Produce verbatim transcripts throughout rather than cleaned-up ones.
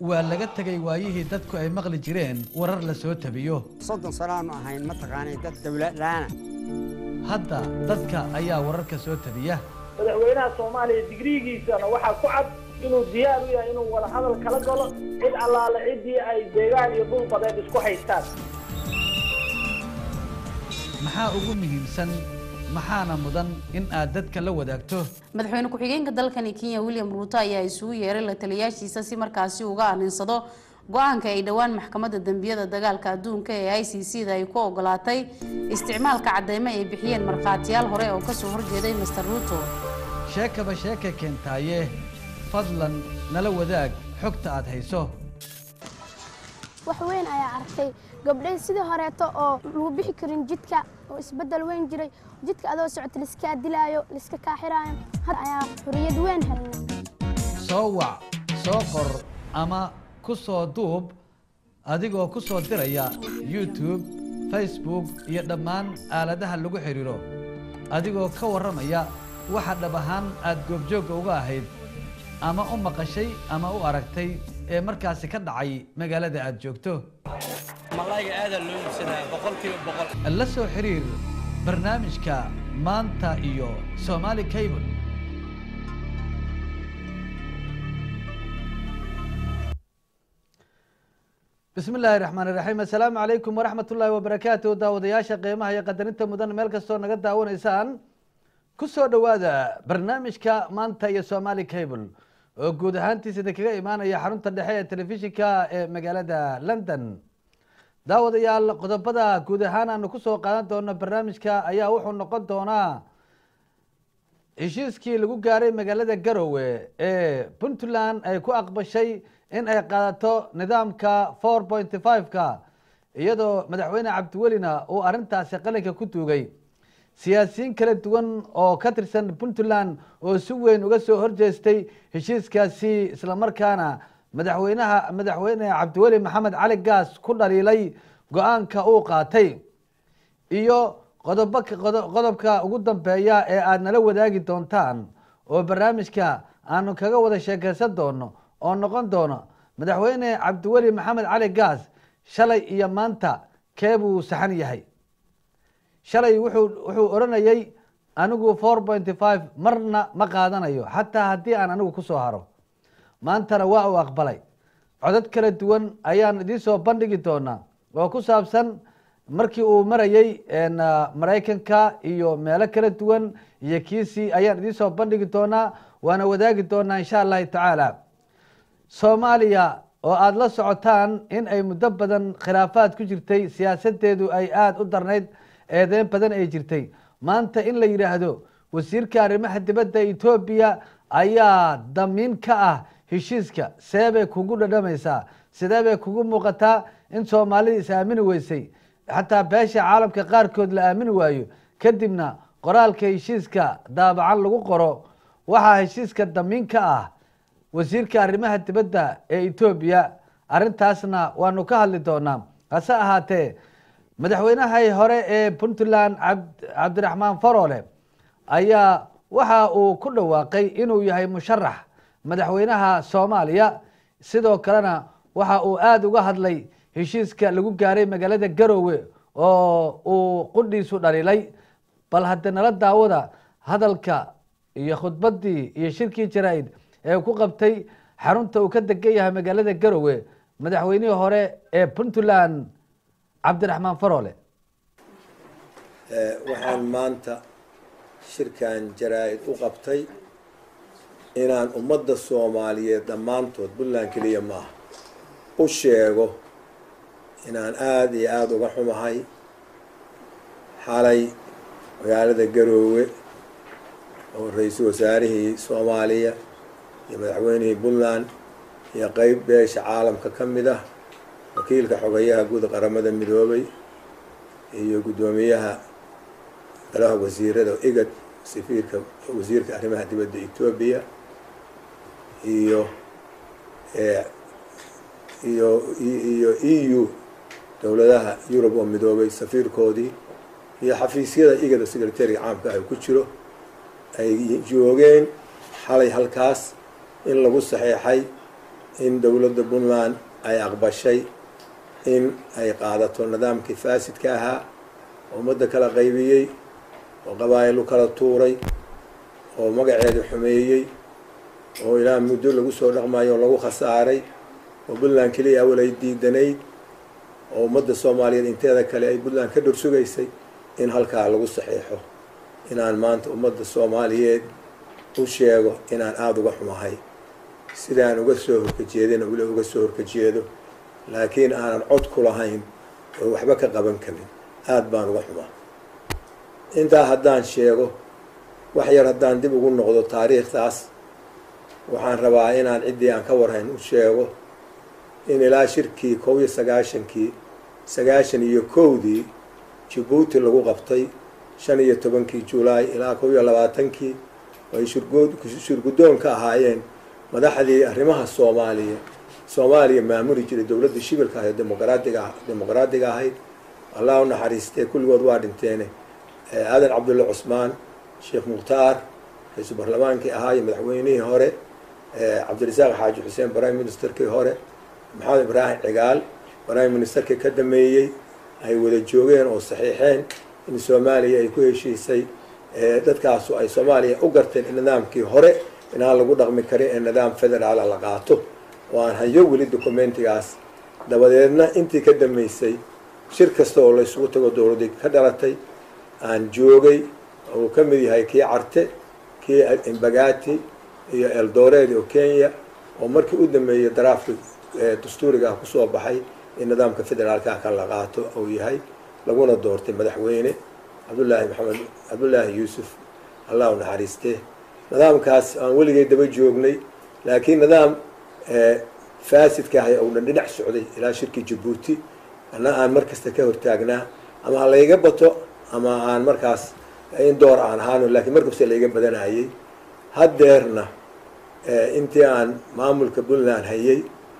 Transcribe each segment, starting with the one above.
waa laga tagay waayihii dadku ay maqli jireen warar la soo tabiyo soddon sano aan ahayn ma taqaanay dad dawlad laana hadda dadka ayaa wararka soo tabiya madaxweynaha Soomaaliya digrigiisana waxa ku cad inuu diyaar u yahay inuu wada hadal kala galo cid allaale cidii ay deegaan iyo dhul badeed isku haystaan maxaa ugu muhiimsan maxaana mudan in aad dadka la wadaagto madaxweyne ku-xigeenka dalkani Kenya William Ruto ayaa isugu yeeray la taliyaashiisa si markaasi uga aninsado go'aanka ay dhawaan maxkamadda dambiyada dagaalka adduunka ee I C C da ay ku ogolaatay isticmaalka cadeymo ay bixiyeen markhaatiyaal hore oo ka soo horjeeday Mister Ruto sheekaba sheeka keentaaye fadlan nala wadaag xogta aad hayso wax weyn ayaa arkay gabdhayn sidii horeeto oo lagu bixi karin jidka oo isbedel weyn jiray jidka adoo socod liska dilaayo liska ka xiraayo had ayaa xuriyad weyn helnay soo wac soo qor ama ku soo duub adigoo ku soo diraya YouTube Facebook iyo dhammaan aaladaha lagu xiriiro adigoo ka waramaya waxa dhab ahaan aad goobjoog uga ahayd ama u maqashay ama u aragtay ee markaasi ka dhacay magaalada aad joogto malayga aad loo iibsadaa boqolkiiba boqol la soo xiriir barnaamijka maanta iyo Somali Cable بسم الله الرحمن الرحيم السلام عليكم ورحمة الله وبركاته داودياشا قيمها يا قدرنت مدن ملك ستور نقد داون إنسان كسر دوادا برنامج كا مانتا يا سومالي كيبل وجود هانتي سدكيا إيمانا يا حرون تدحية تلفزيون كا مجلة لندن داوديال قدبدا جود هانا نكسر قناة دونا برنامج كا أيها وحنا نقد دونا إيشيسكي لجو جاري مجلة جروه بنتلان أي كو أقبل شيء in ay qaadato nidaamka four point five ka iyadoo madaxweyne Cabdiwelina uu arintaasi qalinka ku tuugay siyaasiyiin kala duwan oo ka tirsan Puntland oo si weyn uga soo horjeestay heshiiskaasi isla markaana madaxweynaha madaxweyne Cabdiweli Maxamed Cali Gaas ku dhaliilay go'aanka uu qaatay iyo qodobka qodobka ugu dambeeya ee aad nala wadaagi doontaan oo barnaamijka aanu kaga wada sheekaysan doono oo noqon doono madaxweyne Cabdiweli Maxamed Cali Gaas shalay iyo maanta keebuu saxan yahay shalay wuxuu wuxuu oranayay anigu four point five marna ma qaadanayo hatta hadii aan anigu ku soo haro maantana waa uu aqbalay codad kala duwan ayaan idin soo bandhigi doonaa oo ku saabsan markii uu marayay een Mareykanka iyo meelo kala duwan iyo kiisi ayaan idin soo bandhigi doonaa waana wadaagi doonaa insha Allah taala Soomaaliya oo aad la socotaan in ay muddo badan khilaafaad ku jirtay siyaasadeedu ay aad u darneyd eedeyn badan ay jirtay maanta in la yiraahdo wasiirka arrimaha dibadda Itoobiya ayaa damiin ka ah heshiiska seebay kugu dhadhamaysaa sideebay kugu muuqataa in Soomaaliya is aamini weysay xataa beesha caalamka qaarkood la aamini waayo kadibna qoraalka heshiiska daabacan lagu qoro waxa heshiiska damiin ka ah wasiirka arrimaha dibadda ee Itoobiya arintaasna waanu ka hadli doonaa hase ahaatee madaxweynaha hore ee Puntland Cabdiraxmaan Farole ayaa waxa uu ku dhawaaqay inuu yahay musharax madaxweynaha Soomaaliya sidoo kalena waxa uu aad uga hadlay heshiiska lagu gaaray magaalada Garowe oo uu qudhiisu dhaliilay bal hadda nala daawada hadalka iyo khudbadii iyo shirkii jaraa'id ee ku qabtay xarunta uu ka degan yahay magaalada Garowe madaxweynihii hore ee Puntland Cabdiraxmaan Farole ee waxaan maanta shirkan jaraa'id u qabtay inaan ummadda Soomaaliyeed dhamaantood Puntland kaliya ma u sheego inaan aad iyo aad uga xumahay xalay magaalada Garowe oo ra'iisul wasaarihii Soomaaliya iyo madaxweynihii Puntland iyo qayb beesha caalamka ka mid ah wakiilka xogayaha guud qaramada midoobay iyo gudoomiyaha golaha wasiirada igad safiirka wasiirka arrimaha dibadda Itoobiya iyo ee iyo iyo E U dawladaha Yurub oo midoobay safiirkoodii iyo xafiisyada igad secretary caamka ah ku jiro ay joogeen xalay halkaas in lagu saxeexay in dowladda puntland ay aqbashay in ay qaadato nidaamkii faasidka ahaa oo ummadda kala qaybiyey oo qabaa'il u kala tuuray oo magaceeda xumeeyey oo ilaa muddo lagu soo dhaqmayo oo lagu khasaaray oo puntland keliya awal ay diidanayd oo ummadda soomaaliyeed inteeda kale ay puntland ka dhor sugaysay in halkaa lagu saxiixo inaan maanta ummadda soomaaliyeed u sheego inaan aada uga xumahay sidaan uga soo horkajeedina weli uga soo horkajeedo laakiin aanan cod ku lahayn oo waxba ka qaban karin aada baan uga xumaa intaa haddaan sheego wax yar haddaan dib ugu noqdo taariikhdaas waxaan rabaa inaan ciddii aan ka warhayn u sheego in ilaa shirkii kow iyo sagaashankii sagaashan iyo kowdii jabuuti lagu qabtay shan iyo tobankii julaay ilaa kow iyo labaatankii ay shurgood shurguddoon ka ahaayeen madaxdii arrimaha soomaaliya soomaaliya maamuli jiray dowladda shibilka ahayd demoqraadiga demoqraadiga ahayd allah u naxariistee kulligood waa dhinteene aadan cabdulle cusmaan sheekh mukhtaar ra-iisul barlamaankii ahaa iyo madaxweynihii hore cabdirasaaq xaaji xuseen prime ministerkii hore maxamed ibraahim cigaal prime ministerkii ka dameeyey ay wada joogeen oo saxiixeen in soomaaliya ay ku heshiisay dadkaasu ay soomaaliya u garteen in nidaamkii hore inaan lagu dhaqmi karin ee nidaam federaala la qaato oo aan hayo weli documentigaas dabadeedna intii ka dameysay shir kasta oo la isugu tago dowladii ka dhalatay aan joogay oo ka mid yahay kii carte kii imbagati iyo eldoret oo kenya oo markii u dameeyey daraafka dastuuriga kusoo baxay in nidaamka federaalka ka la qaato uu yahay laguna doortay madaxweyne cabdullaahi maxamed cabdullaahi yuusuf allah u naxariistee nidaamkaas aan weligay daba joognay laakiin nidaam faasidka ahay oo dhan dhinac socday ilaa shirkii jabuuti ana aan mar kasta ka hortaagnaa ama ha layga bato ama aan markaas in door aan ahaano laakiin markasta layga badanayay haddeerna intii aan maamulka puntland hayay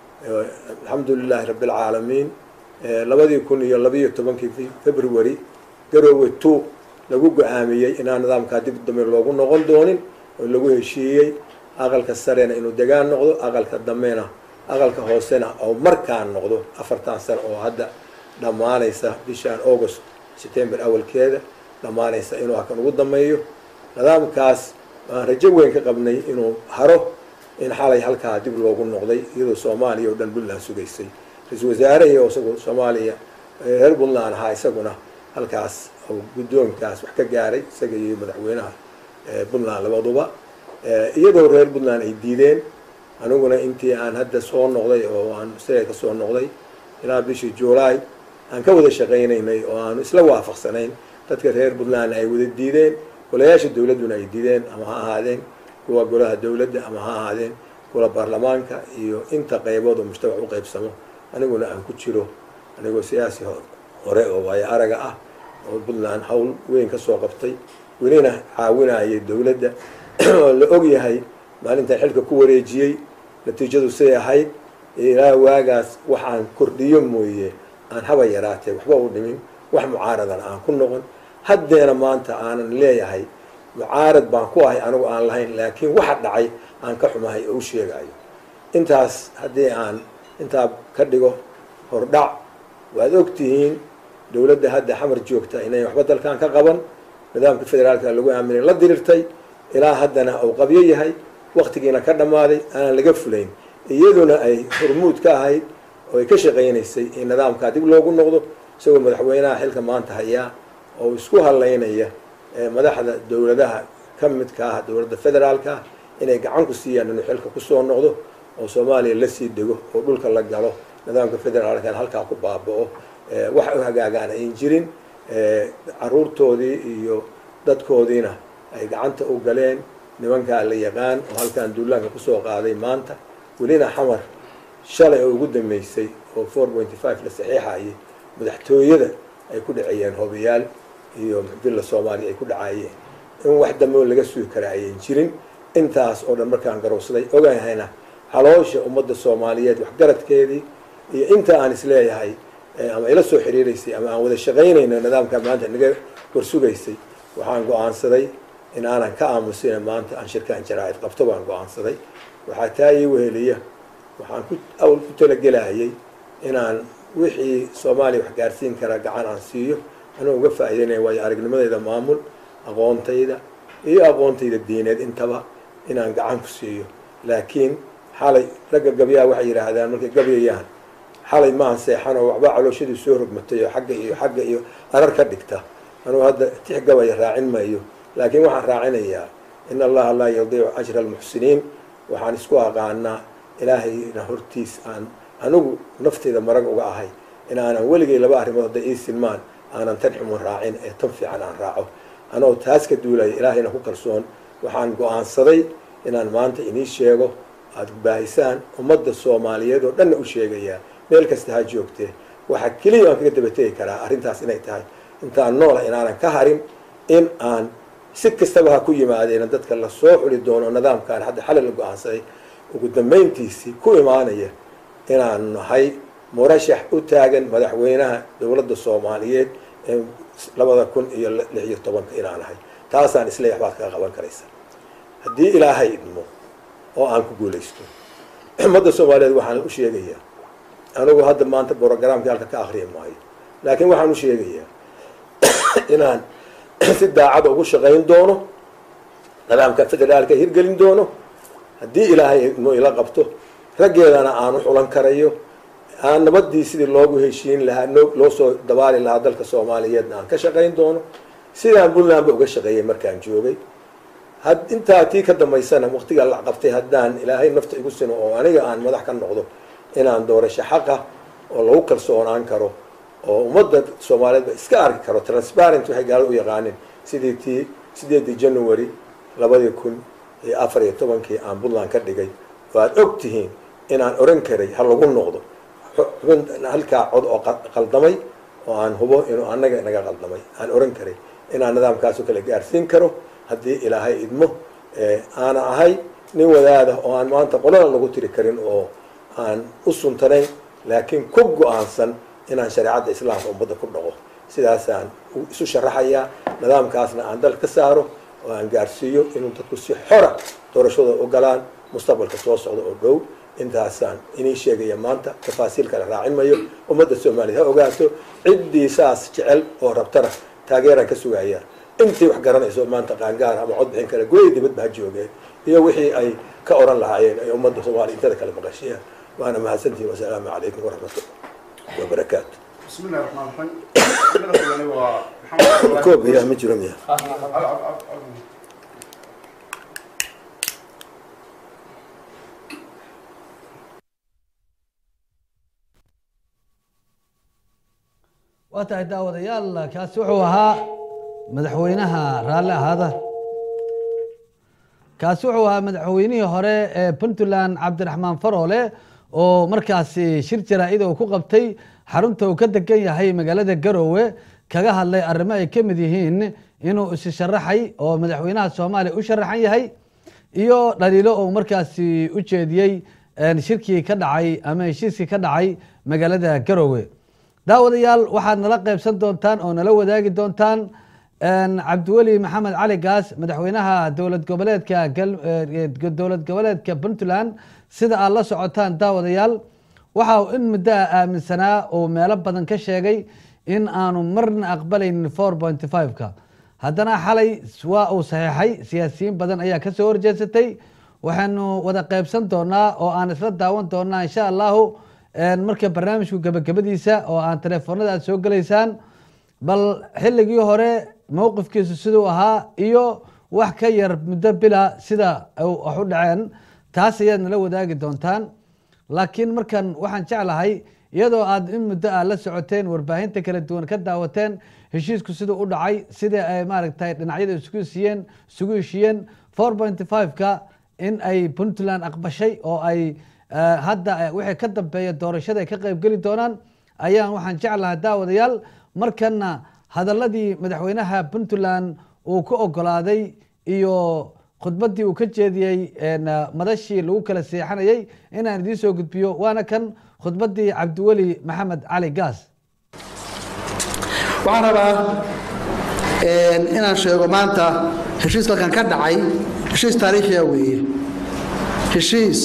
alxamdu lilaahi rabbi alcaalamiin labadii kun iyo labiiyo tobankii february garoowe two lagu go-aamiyey inaan nidaamkaa dib dambe loogu noqon doonin oo lagu heshiiyey aqalka sarena inuu degaan noqdo aqalka dambena aqalka hoosena oo markaan noqdo afartan sano oo hadda dhammaanaysa bishaan august september awalkeeda dhammaanaysa inuu hakan ugu dameeyo nidaamkaas waan rajo weyn ka qabnay inuu haro in xalay halkaa dib loogu noqday iyadoo soomaaliya oo dhan puntland sugaysay ra-iisul wasaarahii oo isagu soomaaliya reer puntland ahaa isaguna halkaas oo guddoonkaas wax ka gaaray isaga iyo madaxweynaha puntland labaduba iyadoo reer puntland ay diideen aniguna intii aan hadda soo noqday oo aan isaga ka soo noqday ilaa bishii july aan ka wada shaqaynaynay oo aan isla waafaqsanayn dadka reer puntland ay wada diideen golayaasha dowladduna ay diideen ama ha ahaadeen kuwa golaha dowladda ama ha ahaadeen kuwa baarlamaanka iyo inta qaybood oo mujtamac u qaybsamo aniguna aan ku jiro anigoo siyaasi hore oo waayo araga ah oo puntland hawl weyn ka soo qabtay welina caawinayay dowladda oo la og yahay maalintan xilka ku wareejiyey natiijadu siday ahayd ilaa waagaas waxaan kordhiyo mooye aan haba yaraatee waxba u dhimin wax mucaaradan aan ku noqon haddeena maanta aanan leeyahay mucaarad baan ku ahay anigu aan lahayn laakiin waxa dhacay aan ka xumahay oo u sheegayo intaas haddii aan intaa ka dhigo hordhac waad ogtihiin dowladda hadda xamar joogta inay waxba dalkan ka qaban nidaamka federaalka lagu aaminay la dirirtay ilaa haddana uu qabyo yahay waktigiina ka dhammaaday aanan laga fulayn iyaduna ay hormuud ka ahayd oo ay ka shaqaynaysay in nidaamkaa dib loogu noqdo isagoo madaxweynaha xilka maanta hayaa oo isku halaynaya madaxda dowladaha ka midka ah dowladda federaalka ah inay gacan ku siiyaan inuu xilka kusoo noqdo oo soomaaliya lasii dego oo dhulka la galo nidaamka federaalka halkaa ku baaba'o wax u hagaagaan ayn jirin caruurtoodii iyo dadkoodiina ay gacanta u galeen nimankaa la yaqaan oo halkaan duulaanka kusoo qaaday maanta welina xamar shalay oo ugu dambeysay oo four pointy five la saxiixayay madaxtooyada ay ku dhaceeyeen hobayaal iyo villa soomaaliya ay ku dhacaayeen in wax dambe oo laga sugi kara ayan jirin intaas oo dhan markaan garowsaday ogahayna xaloosha ummadda soomaaliyeed waxgaradkeedii iyo inta aan isleeyahay ama ila soo xiriiraysay ama aan wada shaqaynayno nidaamka maanta naga warsugaysay waxaan go-aansaday in aanan ka aamusina maanta aan shirkaan jaraa'id qabto baan go-aansaday waxaa taa ii weheliya waxaan ku awal ku talagelayay inaan wixii Soomaaliya wax gaarsiin kara gacan aan siiyo anoo uga faa'iideynay way aragnimadayda maamul aqoontayda iyo aqoontayda diineed intaba inaan gacan ku siiyo laakiin xalay ragga gabiyaa waxay yiraahdaan markay gabiyayaan xalay ma anseexan oo waxba calooshadu soo rogmatay oo xagga iyo xagga iyo arar ka dhigta anuu hadda tix gabay raacin maayo laakiin waxaan raacinayaa in allaha laa yudiicu ajra almuxsiniin waxaan isku aqaanaa ilaahayna hortiis aan anigu naftayda marag uga ahay inaanan weligay laba arrimood hadda ii silmaan aanan tan xumun raacin ee tan fiican aan raaco anoo taas ka duulaya ilaahayna ku kalsoon waxaan go-aansaday inaan maanta inii sheego aada baahisaan ummadda Soomaaliyeed oo dhanna u sheegayaa meel kasta ha joogtee waxa kaliya aan kaga dabategi karaa arrintaas inay tahay intaan nool inaanan ka harin in aan si kastaba ha ku yimaadeen dadka la soo xuli doono nidaamkan hadda xalay la go-aansaday ugu dambeyntiisii ku imaanaya inaan nahay murashax u taagan madaxweynaha dowladda Soomaaliyeed ee labada kun iyo lix iyo tobanka inaan nahay taasaan isla waxbaad kaga qaban karaysa haddii ilaahay idmo oo aan ku guulaysto ummadda Soomaaliyeed waxaan u sheegayaa anigu hadda maanta programka halka ka akhriyo maayo laakiin waxaan u sheegayaa inaan si daacad ugu shaqayn doono nidaamka federaalka hirgelin doono haddii ilaahay idmo ila qabto raggeedana aan u xulan karayo aan nabadii sidii loogu heshiin lahaa loo soo dabaali lahaa dalka Soomaaliyeed aan ka shaqayn doono sidaan Puntland uga shaqeeyay markaan joogay had intaa tii ka dambaysana waqtiga la qabtay haddaan ilaahay nafta igu sino oo aniga aan madax ka noqdo inaan doorasho xaq ah oo lagu kalsoonaan karo oo ummadda Soomaaliyeed iska arki karo transparent waxay gaar u yaqaaneen sidii tii sideedii January labada kun iyo afar iyo tobankii aan Puntland ka dhigay waad ogtihiin inaan oran karay hal lagu noqdo halka cod oo qaldamay oo aan hubo inuu anaga naga qaldamay aan oran karay inaan nidaamkaas kala gaarsiin karo haddii ilaahay idmo ee aan ahay nin wadaada oo aan maanta qolada lagu tiri karin oo aan u suntanayn laakiin ku go'aansan inaan shariicada islaamka ummadda ku dhaqo sidaasaan isu sharaxayaa nidaamkaasna aan dal ka saaro oo aan gaarsiiyo inuu dadku si xora doorashada u galaan mustaqbalka soo socda oo dhow intaasaan inii sheegaya maanta tafaasiil kale raacin mayo ummadda Soomaaliyeed ha ogaato ciddii saas jecel oo rabtana taageeraan ka sugayaa intii wax garanayso maanta qaangaar ama cod bixin kale gooy dibadba ha joogeen iyo wixii ay ka oran lahaayeen ay ummadda Soomaaliyeed inta kale maqashiyaan waana mahadsantihiin wasalaamu calaykum waraxmatullahi wabarakaatu بسم الله الرحمن الرحيم محمد كوب يا مجرم يا واتاي داوديال كاس wuxuu ahaa madaxweynaha raale ahada kaas wuxuu ahaa madaxweynihii hore ee Puntland Cabdiraxmaan Faroole oo markaasi shir jaraa'id oo ku qabtay xarunta uu ka degan yahay magaalada Garowe kaga hadlay arrimo ay ka mid yihiin inuu is sharaxay oo madaxweynaha Soomaaliya u sharaxan yahay iyo dhaliilo oo markaasi u jeediyay shirkii ka dhacay ama heshiiskii ka dhacay magaalada Garowe daawadayaal waxaad nala qaybsan doontaan oo nala wadaagi doontaan Cabdiweli Maxamed Cali Gaas madaxweynaha dowlad goboleedka dowlad goboleedka Puntland sida aad la socotaan daawadayaal waxa uu in muddo aaminsanaa oo meelo badan ka sheegay in aanu marna aqbalaynin four point five ka haddana xalay waa uu saxiixay siyaasiyiin badan ayaa ka soo horjeesatay waxaanu wada qaybsan doonaa oo aan isla daawan doonaa insha allahu marka barnaamijku gabagabadiisa oo aan telefoonada aad soo galaysaan bal xilligii hore mowqifkiisu siduu ahaa iyo wax ka yar muddo bila sida wax u dhaceen taas ayaad nala wadaagi doontaan laakiin markan waxaan jeclahay iyadoo aad in muddo ah la socoteen warbaahinta kala duwan ka daawateen heshiisku siduu u dhacay sida ay maaragtay dhinacyada isugu siiyeen isugu heshiyeen four point five ka in ay Puntland aqbashay oo ay hadda wixii ka dambeeya doorashada ay ka qayb gali doonaan ayaan waxaan jeclahay daawadayaal markana hadaladii madaxweynaha Puntland uu ku ogolaaday iyo khudbadii uu ka jeediyay madashii lagu kala seexanayay inaan idin soo gudbiyo waana kan khudbadii Cabdiweli Maxamed Cali Gaas waxaan rabaa inaan sheego maanta heshiiska kan ka dhacay heshiis taariikhi ah weeye heshiis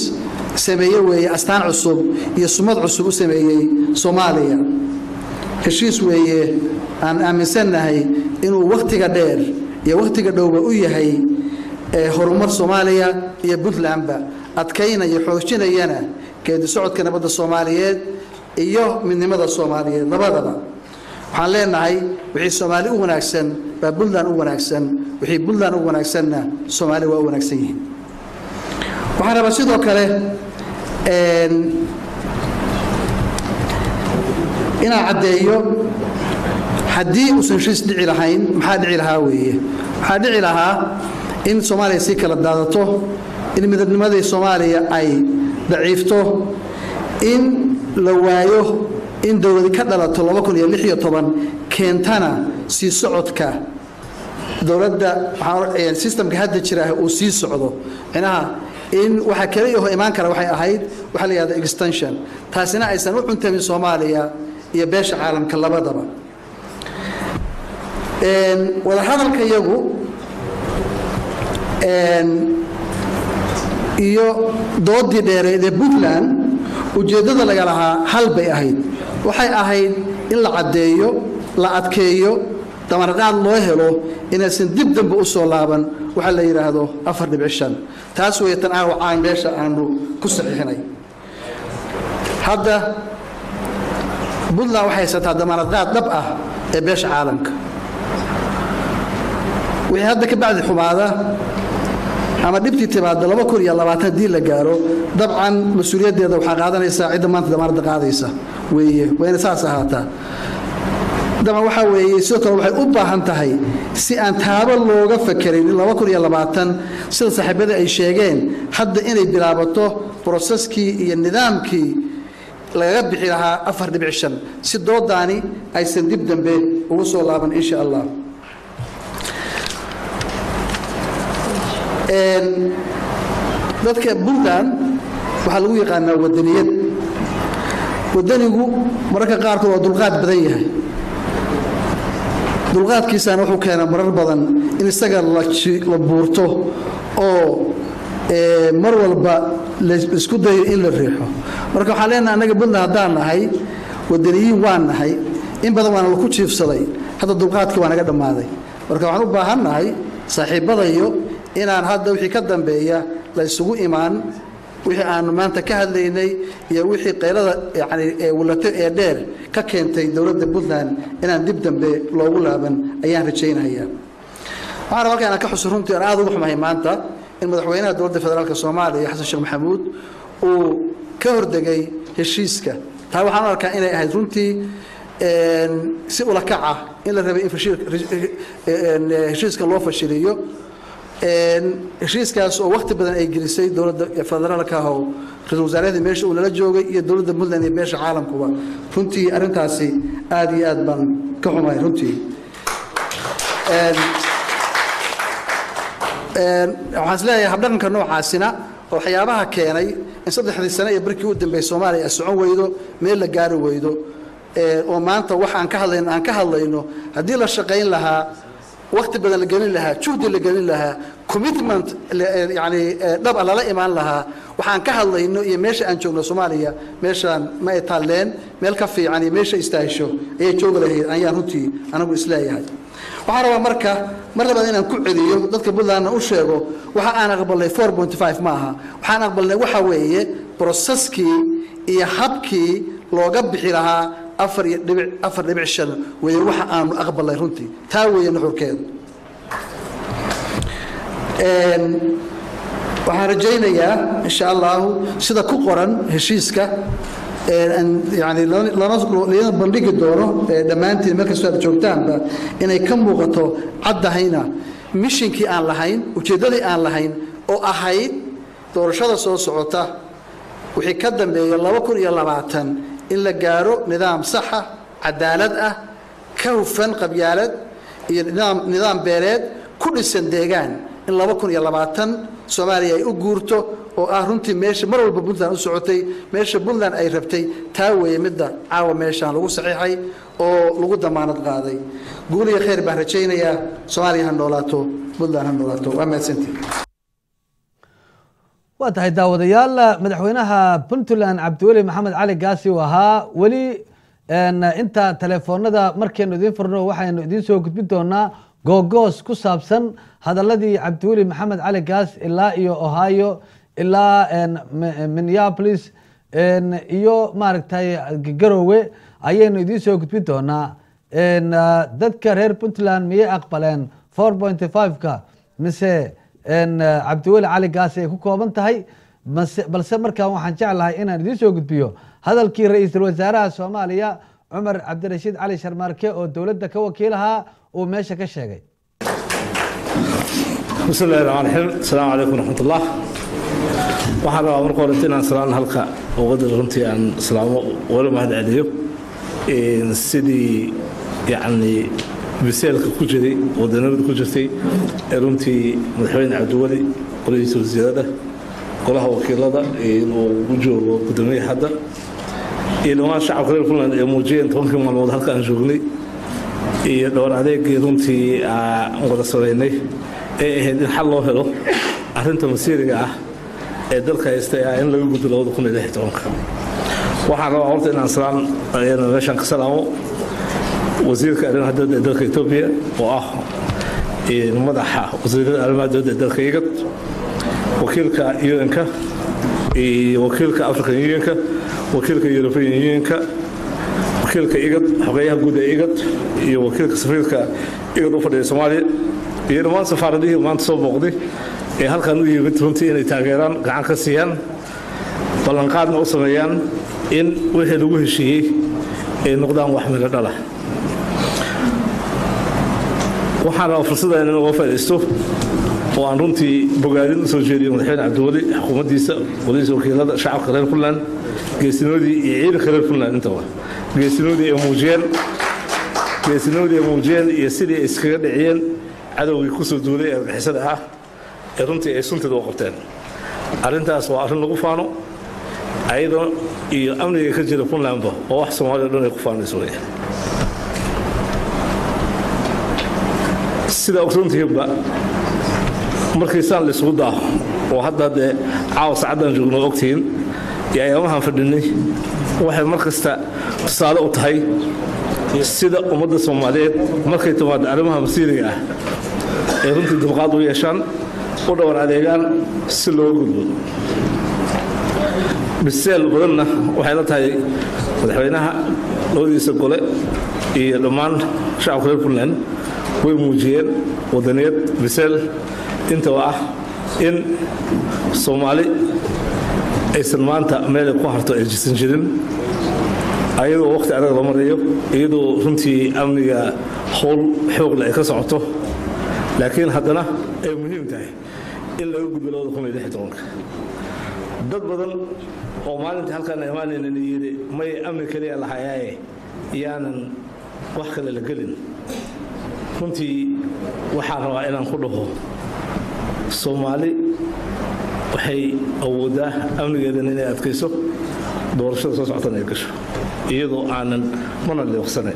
sameeyey weeye astaan cusub iyo sumad cusub u sameeyey Soomaaliya heshiis weeye aan aaminsanahay inuu waqtiga dheer iyo waqtiga dhowba u yahay horumar Soomaaliya iyo Puntlandba adkayna iyo xoojinayana geedi socodka nabadda Soomaaliyeed iyo midnimada Soomaaliyeed labadaba waxaan leenahay wixii Soomaali u wanaagsan baa Puntland u wanaagsan wixii Puntland u wanaagsanna Soomaali waa u wanaagsan yihiin waxaan rabaa sidoo kale een ina cadeeyo haddii uusan heshiis dhici lahayn maxaa dhici lahaa weeye waxaa dhici lahaa in Soomaaliya si kala daadato in midnimada Soomaaliya ay daciifto in la waayo in dawladda ka dhalato laba kun iyo lix iyo toban keentana si socodka dawladda waxa systemka hadda jira uu sii socdo inaha in waxa kale oo imaan kara waxay ahayd waxa la yiraahdo extension taasina aysan u cuntamin Soomaaliya iyo beesha caalamka labadaba een wada hadalka iyagu een iyo doodii dheereed ee Puntland ujeedada laga lahaa hal bay ahayd waxay ahayd in la cadeeyo la adkeeyo tamarqaad loo helo inaysan dib dambe u soo laaban waxa la yiraahdo afar dhibic shan taas way tan ah waxaan beesha aanu ku saxiixinay hadda Puntland waxay haysataa tamarqaad dhab ah ee beesha caalamka wixii hadda ka bacdi xumaada ama dhibtii timaada laba kun iyo labaatan dii la gaaro dabcan mas'uuliyadeeda waxa qaadanaysa cid maanta damaanad qaadaysa weeye wayna saas ahaataa dama waxa weeye sidoo kale waxay u baahan tahay si aan taabo looga fakirin laba kun iyo labaatan sida saaxiibada ay sheegeen hadda inay bilaabato processkii iyo nidaamkii laga bixi lahaa afar dhibic shan si doodaani aysan dib dambe ugu soo laaban insha Allah een dadka Puntland waxa lagu yaqaanaa wadaniyad wadanigu mararka qaarkood waa dulqaad badan yahay dulqaadkiisana wuxuu keenaa marar badan in isaga la buurto oo ee mar walba la isku dayo in la riixo marka waxa leenahay anaga Puntland hadaan nahay wadaniyiin waan nahay in badan waan ku jiifsaday hadda dulqaadka waa naga dhamaaday marka waxaan u baahannahay saaxiibadayo inaan hadda wixii ka dambeeya la isugu imaan wixii aan maanta ka hadlaynay iyo wixii qeylada yaani ee walato ee dheer ka keentay dawladda Puntland inaan dib dambe loogu laaban ayaan rajaynayaa waxaan rabaa inaan ka xusuruntii aan aad ugu xumahay maanta in madaxweynaha dawladda federaalka Soomaaliya Xasan Sheekh Maxamuud uu ka hordegay heshiiska taa waxaan arkaa inay ahayd runtii een si ula kaca in la rabay in heshiiska loo fashiliyo een heshiiskaas oo waqti badan ay gelisay dawladda federaalka ah oo ra'iisul wasaaraha meesha uu la joogay iyo dawladda Puntland iyo beesha caalamkuba runtii arintaasi aad iyo aad baan ka xumahay runtii een een waxaan isleeyahay habdhaqanka noocaasina oo waxyaabaha keenay in saddexdii sano ee barkii u dambeeyay Soomaaliya socon weydo meel la gaari weydo ee oo maanta wax aan ka hadlayno aan ka hadlayno hadii la shaqeyn lahaa waqti badan la gelin lahaa juhdi la gelin lahaa commitment yani dhab ala la imaan lahaa waxaan ka hadlayno iyo meesha aan joogno Soomaaliya meeshaan ma ay taaleen meel ka fiican iyo meesha istaahisho ay joog lahayd ayaan runtii anagu isleeyahay waxaan rabaa marka mar labaad inaan ku celiyo dadka Puntland u sheego waxa aan aqbalay four point five ma aha waxaan aqbalnay waxa weeye processkii iyo habkii looga bixi lahaa afar dhibic afar dhibic shan way waxa aan aqbalay runtii taa weeyna xurkeedu een waxaan rajaynayaa insha Allah sida ku qoran heshiiska een yani lana leeyahay bandhigi doono dhamaantiin marka soo joogtaanba inay ka muuqato cadahayna missionkii aan lahayn ujeedadii aan lahayn oo ahayd doorashada soo socota wixii ka dambeeyay laba kun iyo labaatan in la gaaro nidaam sax ah cadaalad ah ka hufan qabyaalad iyo nidaam nidaam beeleed ku dhisan deegaan in laba kun iyo labaatan Soomaaliya ay u guurto oo ah runtii meesha mar walba Puntland u socotay meesha Puntland ay rabtay taa weeye midda caawa meeshaan lagu saxiixay oo lagu damaanad qaaday guul iyo khayr baan rajaynayaa Soomaaliya ha noolaato Puntland ha noolaato waa mahadsantihiin واتهي داوديال مدحوينها بنتلان عبدولي محمد علي قاسي وها ولي ان انت تليفونada markaynu idin furno waxaynu idin soo gudbin doonaa googos ku saabsan hadalladii Cabdiweli Maxamed Cali Gaas ilaa iyo Ohio ilaa Minneapolis iyo maaragtay Garowe ayaynu idin soo gudbin doonaa dadka reer Puntland miyay aqbaleen four point five ka mise Cabdiweli Cali Gaas ay ku kooban tahay balse markaan waxaan jeclahay inaan idin soo gudbiyo hadalkii ra'iisul wasaaraha Soomaaliya Umar Cabdirashiid Cali Sharmaarke oo dawladda ka wakiilaha uu meesha ka sheegay بسم الله الرحمن الرحيم السلام عليكم ورحمة الله waxaan rabaa marka hore inaan salaan halka uga runtii aan salaamo wala mahad celiyo in sidii yani biseelka ku jiray wadanada ku jirtay runtii madaxweyne Cabdiweli ra'iisul wasaaraha golaha wakiilada inuu u joogo gudoomiyaha hadda iyo waan shacabka reer Puntland ee muujiyeen tobankii maalmood halka aan joognay iyo dhowr adeegii runtii aan wada sameynay ee ahayd in xal loo helo arrinta masiiriga ah ee dalka haystay in lagu gudbo labada kun iyo lix iyo tobanka waxaan rabaa horta inaan salaan ayaan meeshan ka salaamo wasiirka arrimaha dowladda ee dalka Itoobiya oo ah madaxa wasiirada arrimaha dowladda ee dalka IGAD wakiilka U N-ka iyo wakiilka African Union-ka wakiilka European Union-ka wakiilka IGAD xogeyaha guud ee IGAD iyo wakiilka safiirka IGAD u fadhiya Soomaaliya iyo dhammaan safaaradihii maanta soo booqday ee halkan u yimid runtii inay taageeraan gacan ka siiyaan ballanqaadna u sameeyaan in wixii lagu heshiiyey ay noqdaan wax meel dhala waxaan fursadda inaan uga faa'iideysto oo aan runtii bogaadin u soo jeediyo madaxweyne Cabdiweli xukuumaddiisa waliisa wakiilada shacabka reer Puntland geesinoodii iyo ciidanka reer Puntland intaba geesinoodii ay muujiyeen geesinoodii ay muujiyeen iyo sidii ay iskaga dhiciyeen cadowgii ku soo duulay ee argixisada ah ee runtii ay sunteeda u qabteen arrintaas waa arrin lagu faano ayadoo iyo amniga ka jira Puntlandba oo wax Soomaaliya dhan ay ku faanayso weeyaan sida ogsoontihiinba markii saan la isugu daaho oo hadda dee caawa saacaddan joogno ogtihiin iyo ayaamahan fadhinay waxay mar kasta tusaale u tahay sida ummadda Soomaaliyeed markay timaado arrimaha masiiriga ah ee runtii dulqaad u yeeshaan u dhowr adeegaan si loo gudbo biseel badanna waxay la tahay madaxweynaha labadiisa gole iyo dhammaan shacabka reer Puntland way muujiyeen wadaniyad biseel inta ah in Soomaali aysan maanta meel ku harto ay jisan jirin ayadoo waqti adag la marayo iyadoo runtii amniga howl xoog leh ka socoto laakiin haddana ay muhiim tahay in lagu gudbo labada kun iyo lix iyo tobanka dad badan oo maalintii halkan imaanayna yiri may amni kaliya la hayay yaanan wax kale la gelin runtii waxaan rabaa inaan ku dhaho Soomaali waxay awoodaa amnigeeda inay adkayso doorashada soo socota ay gasho iyadoo aanan mana leeqsanayn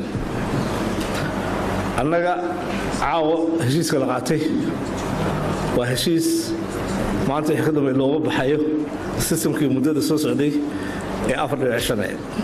annaga caawa heshiiska la qaatay waa heshiis maanta wixii ka dambeeyay looga baxayo systemkii muddada soo socday ee afar dhibic shan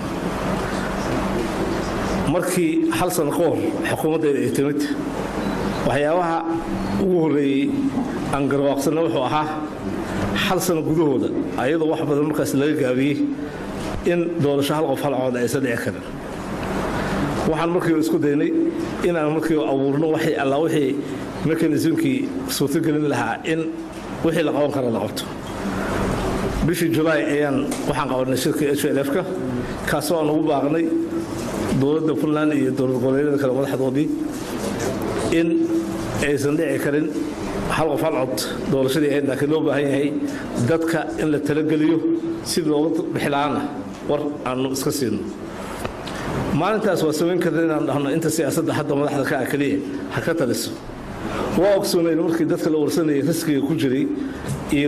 markii hal sano ka hor xukuumadda ay timid waxyaabaha ugu horeeyay aan garwaaqsana wuxuu ahaa hal sano gudahooda ayadoo wax badan markaas laga gaabiyey in doorasho hal qof hal cod aysan dhici karin waxaan markii isku daynay inaan markii abuurno waxay alla wixii mechanismkii suurtagelin lahaa in wixii la qaban karo la qabto bishii July ayaan waxaan qabanay shirka H L F-ka kaasoo aan ugu baaqnay dowladda Puntland iyo dowlad goboleedyada kale madaxdoodii in aysan dhici karin hal qof hal cod doorashadii ay laakiin loo baahan yahay dadka in la talageliyo si looga bixilaana war aanu iska siino maalintaas waa samayn karnaa inaan dhahno inta siyaasadda hadda madaxda ka kaliya ha ka taliso waa ogsoonay markii dadka la warsanayay riskiga ku jiray iyo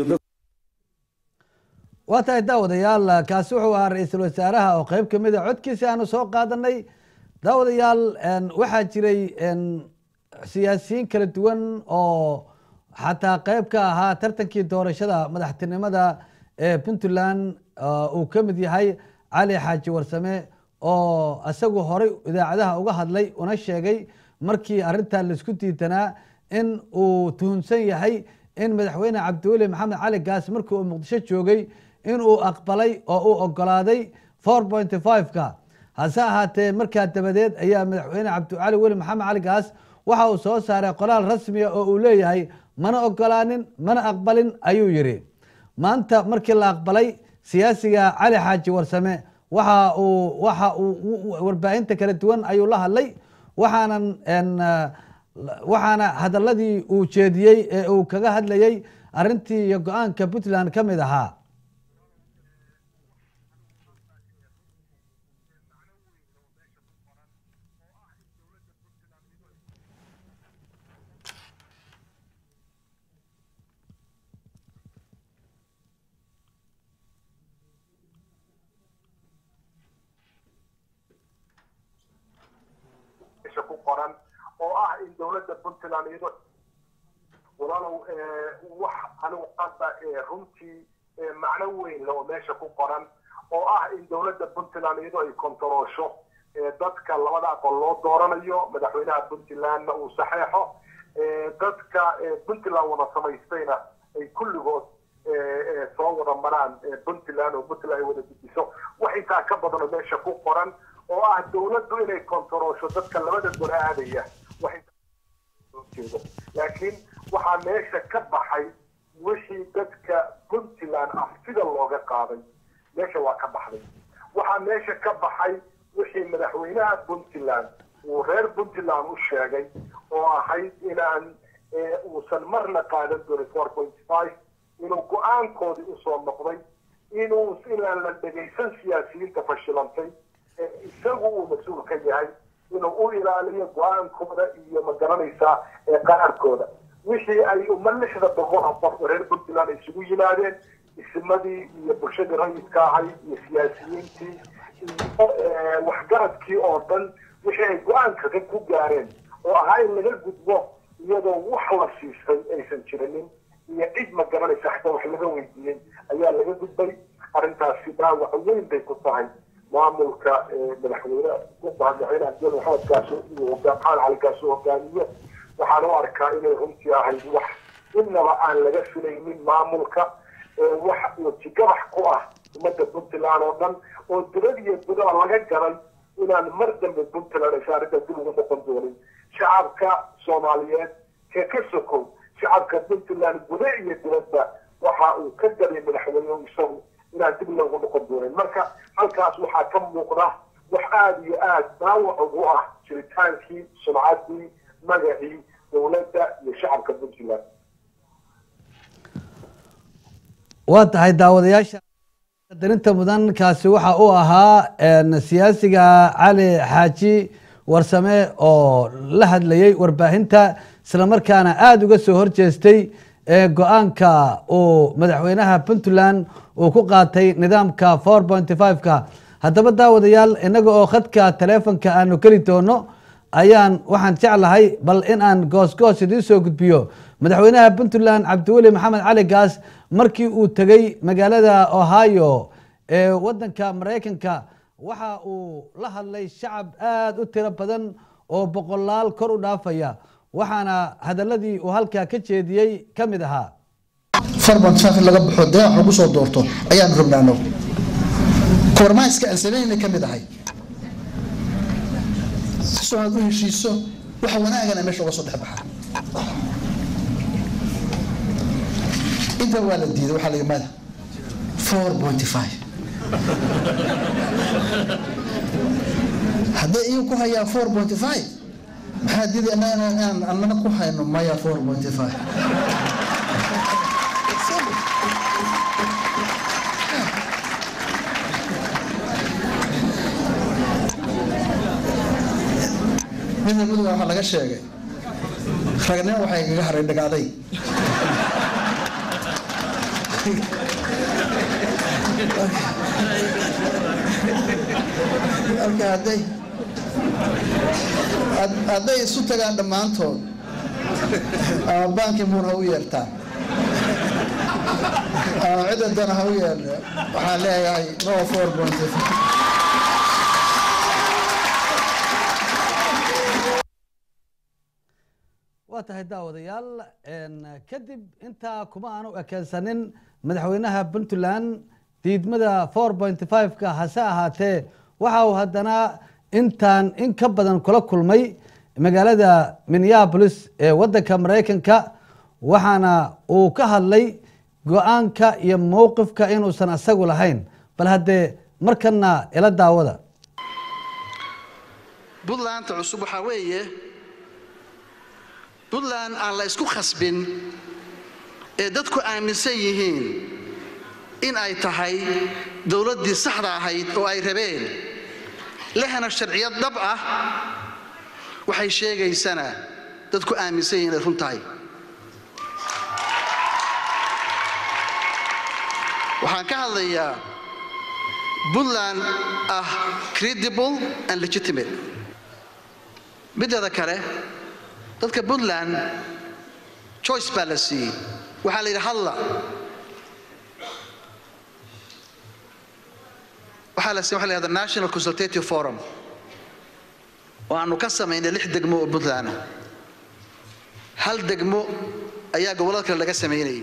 waa tahay daawadayaal kaasi wuxuu ahaa ra'iisul wasaaraha oo qayb ka mid ah codkiisa aanu soo qaadanay daawadayaal waxaa jiray siyaasiyiin kala duwan oo xataa qayb ka ahaa tartankii doorashada madaxtinimada ee puntland uu ka mid yahay cali xaaji warsame oo isagu horey idaacadaha uga hadlay una sheegay markii arrintaa laisku diidanaa in uu tuhunsan yahay in madaxweyne cabdiweli maxamed cali gaas markii uu muqdisho joogay in uu aqbalay oo uu ogolaaday four point five ka hase ahaatee markaa dabadeed ayaa madaxweyne cabdicali weli maxamed cali gaas waxa uu soo saaray qoraal rasmiya oo uu leeyahay mana ogolaanin mana aqbalin ayuu yidhi maanta markii la aqbalay siyaasiga cali xaaji warsame waxa uu waxa uu warbaahinta kala duwan ayuu la hadlay waxaanan waxaana hadaladii uu jeediyey ee uu kaga hadlayay arrintii iyo go-aanka puntland ka mid ahaa oo ah in dowladda puntland iyadoo walaalow wax anigu hadda runtii macno weyn loo meesha ku qoran oo ah in dowladda puntland iyadoo ay kontaroosho dadka labada aqoon loo dooranayo madaxweynaha puntlandna uu saxeexo dadka puntland wada samaystayna ay kulligood soo wada maraan puntland oo puntland ay wada gudbiso wax intaa ka badan oo meesha ku qoran oo ah dowladdu inay kontaroosho dadka labada gol aadaya laakiin waxaa meesha ka baxay wixii dadka puntland ah sida looga qaaday meesha waa ka baxday waxaa meesha ka baxay wixii madaxweynaha puntland uu reer puntland u sheegay oo ahayd inaan uusan marna qaadan doonin four point five inuu go-aankoodii usoo noqday inuu inaan la dhegaysan siyaasiyiinta fashilantay isagu uu mas-uul ka yahay inuu u ilaaliyo go-aankooda iyo ma garanaysaa qaarkooda wixii ay uma lixda boqol oo qof reer puntland ay isugu yimaadeen ismadii iyo bulshadii rayidka ahayd iyo siyaasiyiintii iyo waxgaradkii oo dhan wixii ay go-aanka ku gaareen oo ahaa in laga gudbo iyadoo wax la siistay aysan jirinin iyo cid ma garanaysa xataa wax laga weydiiyey ayaa laga gudbay arrintaasi dhaawac weyn bay ku tahay maamulka madaxweyne madaxweyne cabdul maxamed kaaso iyo maxamed cali kaaso hogaamiye waxaan u arkaa inay runtii ahayd wax innaba aan laga filaynin maamulka wax wejigabax ku ah ummadda puntland oo dhan oo dibad iyo gudaha laga galay inaan mar dambe puntland aysa arrinta dib uga noqon doonin shacabka soomaaliyeed ee ka sokow shacabka puntland guda iyo dibadba waxa uu ka galay madaxweyne isagu inaan dib loogu noqon doonin marka halkaas waxaa ka muuqda wax aada iyo aada dhaawac ugu ah jiritaankii sumcaddii magacii dowladda iyo shacabka puntland waa tahay daawadayaasha darinta mudan kaasi waxa uu ahaa siyaasiga cali xaaji warsame oo la hadlayay warbaahinta isla markaana aada uga soo horjeestay go-aanka uu madaxweynaha puntland uu ku qaatay nidaamka four point five ka haddaba daawadayaal inaga oo khadka taleefonka aanu geli doono ayaan waxaan jeclahay bal in aan goosgoos idiin soo gudbiyo madaxweynaha puntland cabdiweli maxamed cali gaas markii uu tegey magaalada ohio ee wadanka maraykanka waxa uu la hadlay shacab aada u tiro badan oo boqolaal kor u dhaafaya waxaana hadaladii uu halkaa ka jeediyey ka mid ahaa farban saaf laga baxo dee wax lagu soo doorto ayaan rabnaano kormayska aan sameeyay ka mid ahay soo aad u heshiiso waxa wanaagana meesha uga soo dhex baxa inta waa la diiday waxa la yimaada four point five hadda iyo ku hayaa four point five maxaa diiday anana aan anana ku hayno maya four point five midna midna waxa laga sheegay ragnimo waxay kaga haray dhagaaday halka haday haday isu tagaan dhammaantood ama banki muun ha u yeertaan ama cidda dana ha u yeerno waxaan leeyahay no four point five. waa tahay daawadayaal kadib intaa kuma aanu ekeensanin madaxweynaha puntland diidmada four point five ka hase ahaatee waxa uu haddana intaan in ka badan kula kulmay magaalada minneapolis ee waddanka maraykanka waxaana uu ka hadlay go-aanka iyo mowqifka inuusan asagu lahayn bal haddee markana ila daawada. puntland cusub waxaa weeye puntland aan la isku khasbin ee dadku aaminsan yihiin in ay tahay dowladdii saxda ahayd oo ay rabeen lehna sharciyad dhab ah waxay sheegaysana dadku aaminsan yihiin inay run tahay. waxaan ka hadlayaa puntland ah credible and legitimate. mideeda kale dadka puntland choice baa la siiyey waxaa la yidhi hadla waxaa la siiyey waxa la yidhahda national consultative forum oo aanu ka samaynay lix degmo oo puntland ah. hal degmo ayaa gobollada kale laga samaynayay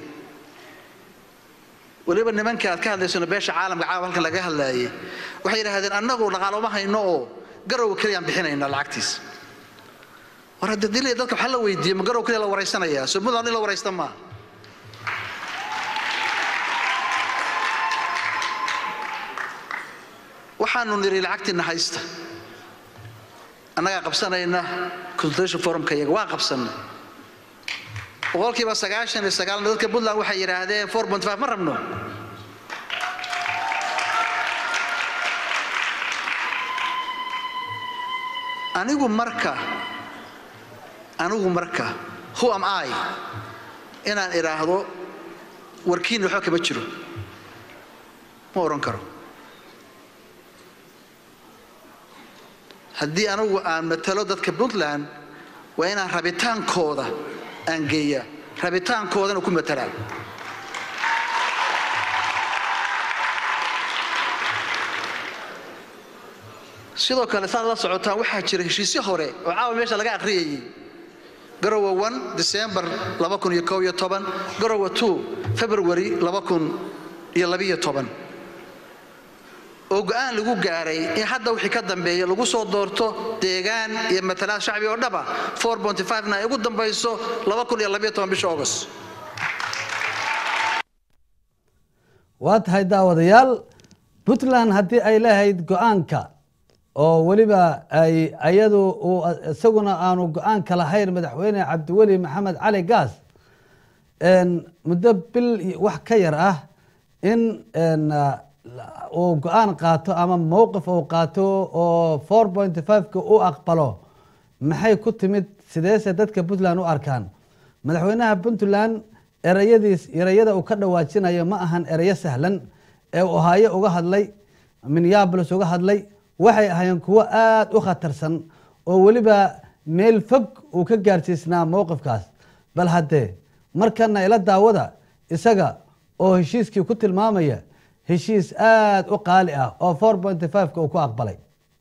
waliba nimanka aad ka hadlaysano beesha caalamka caawa halkan laga hadlaayay waxay yidhaahdeen annagu dhaqaaloma hayno oo garow keliyaan bixinayna lacagtiis. war hadda dilay dadka waxa la weydiiyay ma garow kaliya la wareysanaya soo puntland in la wareysta ma waxaanu niri lacagtina haysta annaga qabsanayna consultation forumka iyaga waa qabsanay boqolkiiba sagaashan iyo sagaal dadka puntland waxay yidhaahdeen four point five ma rabno. anigu marka anigu marka who am I inaan idhaahdo warkiina waxba kama jiro ma oran karo. haddii anigu aan matalo dadka puntland waa inaan rabitaankooda aan geeya rabitaankoodana ku matalaa. sidoo kale saad la socotaan waxaa jira heshiisyo hore oo caawa meesha laga akhriyayay garowa one December laba kun iyo kow iyo toban garowa two February laba kun iyo laba iyo toban oo go'aan lagu gaaray in hadda wixii ka dambeeya lagu soo doorto deegaan iyo matalaad shacbi oo dhaba four point five na ay ugu dambayso laba kun iyo laba iyo toban bisha August. waa tahay daawadayaal puntland haddii ay lahayd go-aanka oo weliba ay ayadu isaguna aanu go-aanka lahayn madaxweyne cabdiweli maxamed cali gaas muddo bil wax ka yar ah in uu go-aan qaato ama mowqif uu qaato oo four point five ka u aqbalo maxay ku timid sideese dadka puntland u arkaan. madaxweynaha puntland erayadiis erayada uu ka dhawaajinayo ma ahan erayo sahlan ee uu haayo uga hadlay minneapolis uga hadlay waxay ahaayeen kuwo aad u khatarsan oo weliba meel fog uu ka gaarsiisnaa mowqifkaas. bal haddee markana ila daawada isaga oo heshiiskii ku tilmaamaya heshiis aad u qaali ah oo four point five ka uu ku aqbalay.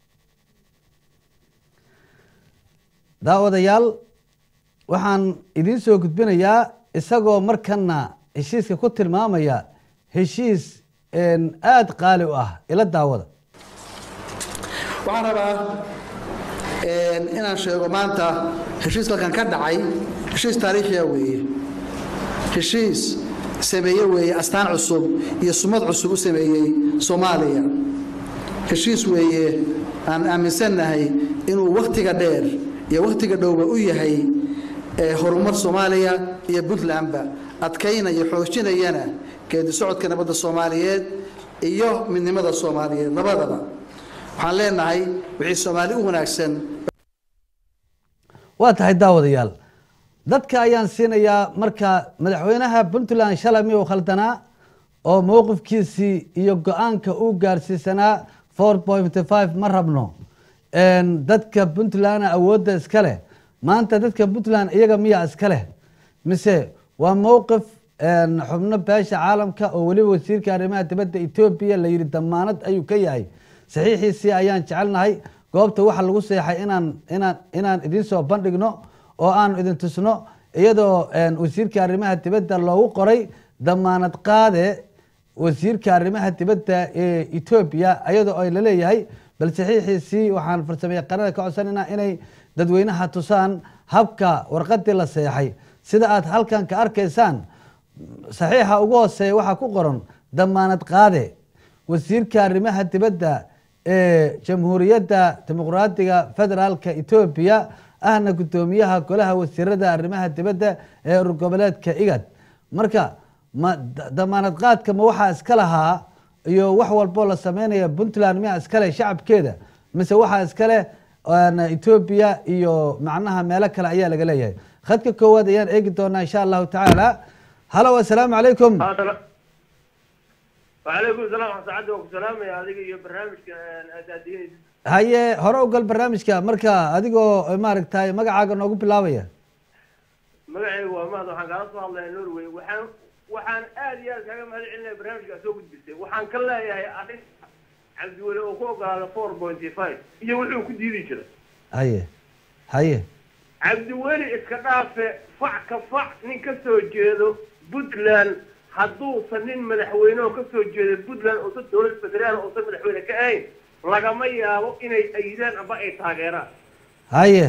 daawadayaal waxaan idiin soo gudbinayaa isagoo markana heshiiska ku tilmaamaya heshiis aad qaali u ah ila daawada. waxaan rabaa inaan sheego maanta heshiiska halkan ka dhacay heshiis taariikhiya weeye heshiis sameeye weeye astaan cusub iyo sumad cusub u sameeyey Soomaaliya. heshiis weeye aan aaminsannahay inuu waqtiga dheer iyo waqtiga dhowba u yahay horumar Soomaaliya iyo Puntlandba adkaynaya xoojinayana geedi socodka nabadda Soomaaliyeed iyo midnimada Soomaaliyeed labadaba. waxaan leenahay wixii Soomaali u wanaagsan. waa tahay daawadayaal dadka ayaan siinayaa marka madaxweynaha puntland shalay miyuu khaldanaa oo mowqifkiisii iyo go-aanka uu gaarsiisanaa four point five ma rabno dadka puntland awoodda iska leh maanta dadka puntland iyaga miyaa iska leh mise waa mowqif xubno beesha caalamka oo weliba wasiirka arrimaha dibadda etoobiya la yidhi damaanad ayuu ka yahay saxiixiisii ayaan jecelnahay goobta waxa lagu seexay inaan inaan inaan idin soo bandhigno oo aan idin tusno iyadoo wasiirka arrimaha dibadda loogu qoray damaanad qaade wasiirka arrimaha dibadda ee etoobiya iyadoo ay la leeyahay bal saxiixiisii waxaan farsamayaqaanada ka codsanaynaa inay dadweynaha tusaan habka warqadii la seexay sida aad halkan ka arkaysaan saxiixa ugu hooseeya waxaa ku qoran damaanad qaade wasiirka arrimaha dibadda ee jamhuuriyadda dimuqraadiga federaalka etoobiya ahna guddoomiyaha golaha wasiirada arrimaha dibadda ee urur goboleedka igad marka ma damaanad qaadka ma waxaa iska lahaa iyo wax walboo la sameynaya puntland miyaa iskale shacabkeeda mise waxaa iskale etoobiya iyo macnaha meelo kale ayaa laga leeyahay khadka koowaad ayaan eegi doonaa insha allahu tacaala halo assalaamu calaykum وعليكم السلام ورحمة الله وبركاته يا أديك يا برنامج أساسيين haye hore u gal barnaamijka marka adigoo maaragtay magacaaga noogu bilaabaya magacayga waa mahad waxaan kala soo hadlayaa norway waxaan waxaan aad iyo aad kaga mahad celinaya barnaamijka soo gudbisay waxaan ka leeyahay arrin cabdiweli oo ku ogolaada four point five iyo wuxuu ku diidi jiray haye haye cabdiweli iska dhaafe fac ka fac nin ka soo jeedo puntland hadduusan nin madaxweyne oo ka soo jeeda puntland uusan dowlad federaal uusan madaxweyne ka ahayn lagama yaabo inay ayidaan amba ay taageeraan haye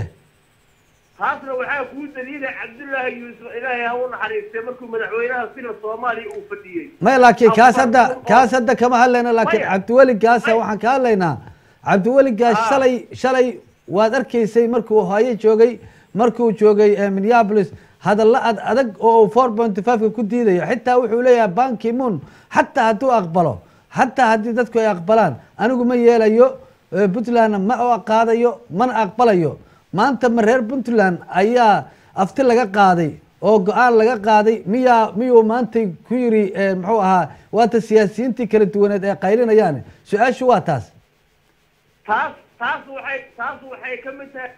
taasna waxaa kuu daliilay cabdullaahi yuusuf ilaahay ha u naxariistay markuu madaxweynaha sila soomaaliya uu fadhiyey may laakiin kaas hadda kaas hadda kama hadlayna laakiin cabdiweli gaasa waxaan ka hadlaynaa cabdiweli gaas shalay shalay waad arkaysay markuu haaye joogay markuu joogay minneapolis hadalla ad adag oo four point five ka ku diidayo xitaa wuxuu leeyahay ban ki-moon xataa hadduu aqbalo xataa haddii dadku ay aqbalaan anigu ma yeelayo puntlandna ma qaadayo mana aqbalayo maanta ma reer puntland ayaa afti laga qaaday oo go-aan laga qaaday miyaa miyuu maantay ku yiri muxuu ahaa waata siyaasiyiintii kala duwaneed ee qaylinayaan su-aashu waa taas taas taas waxay taas waxay ka mid tahay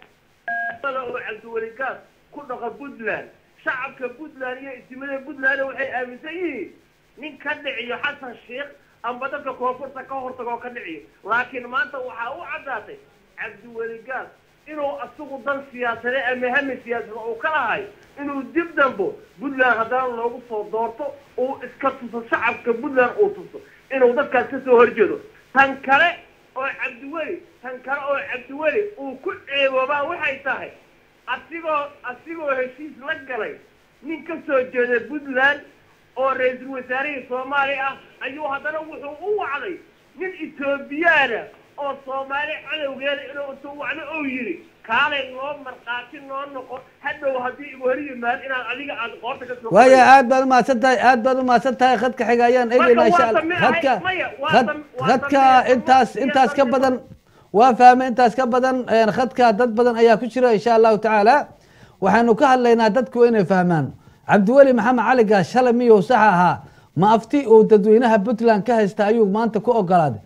oo cabdiweli gaas ku dhaqa puntland shacabka puntland iyo istimada puntland waxay aaminsan yihiin nin ka dhiciyo xasan sheekh amba dadka koonfurta ka hortagoo ka dhiciyo laakiin maanta waxaa u caddaatay cabdiweli gaas inuu asagu dan siyaasade ama hami siyaasada uu ka lahay inuu dib dambo puntland haddana loogu soo doorto uu iska tuso shacabka puntland uu tuso inuu dadkaas ka soo horjeedo tan kale oo cabdiweli tan kale oo cabdiweli uu ku ceeboobaa waxay tahay asigoo asigoo heshiis la galay nin ka soo jeeda puntland oo ra-iisul wasaarihii soomaali ah ayuu haddana wuxuu u wacday nin etoobiyaana oo soomaali cadowgeeda inuu isu wacdo ou yidhi kaalay noo markhaati noo noqon hadhow haddii igu hor yimaad inaad adiga aad qoorta ka soo waaya aad baad umahadsan tahay aad baad umahadsan tahay khadka xiga ayaan eegeynaa insha alla khadka khad khadka intaas intaas ka badan waa fahmay intaas ka badan khadka dad badan ayaa ku jira insha allahu tacaala waxaanu ka hadlaynaa dadku inay fahmaan cabdiweli maxamed cali gaas shalay miyuu sax ahaa ma afti uu dadweynaha puntland ka haysta ayuu maanta ku ogolaaday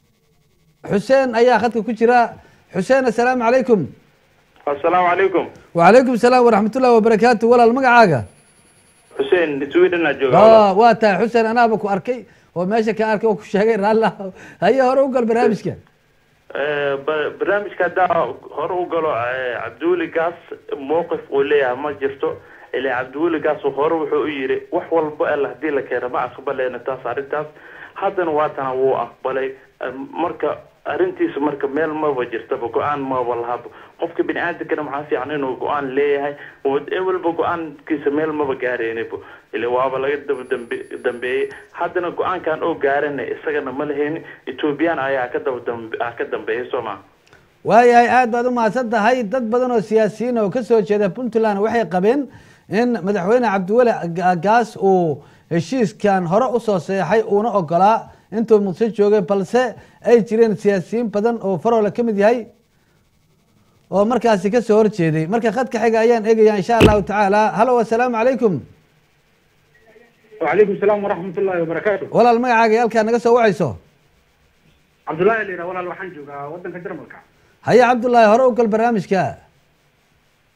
xuseen ayaa khadka ku jira xuseen assalaamu calaykum assalaamu calaykum wacalaykum salaam waraxmatullahi wabarakaatu walaal magacaaga xuseen sweden aa jooga waa tahay xuseen anaaba ku arkay oo meesha ka arkay oo ku sheegay raalla haye hore u gal barnaamijka barnaamijka haddaa hore u galo cabdiweli gaas mowqif uu leeyahay ma jirto ilaa cabdiweli gaas hore wuxuu u yidhi wax walba alla hadii la keeno ma aqbaleyna taas arrintaas haddana waatana wuu aqbalay marka arrintiisa marka meel maba jirtaba go-aan maba lahaba qofka bini aadamkana maxaa fiican inuu go-aan leeyahay ewelba go-aankiisa meel maba gaareenaba ila waaba laga daba dambe dambeeyey haddana go-aankan oo gaarana isagana ma lahayni ethoobiyan ayaa ka daba dambe ka dambeeyay soo maa waayahay aad baad umahadsan tahay dad badan oo siyaasiyiin oo kasoo jeeda puntland waxay qabeen in madaxweyne cabdiweli gaas uu heshiiskan hore usoo seexay uuna ogolaa intuu muqdisho joogay balse ay jireen siyaasiyiin badan oo faroole ka mid yahay oo markaasi kasoo horjeeday marka khadka xiga ayaan eegaya insha allahu tacaala halo assalaamu calaykum وعليكم السلام ورحمة الله وبركاته walaal magacaaga halkaa naga soo wacayso عبد الله اللي ولا waxaan joogaa wadanka Jarmalka haye cabdullaahi hore u gal barnaamijka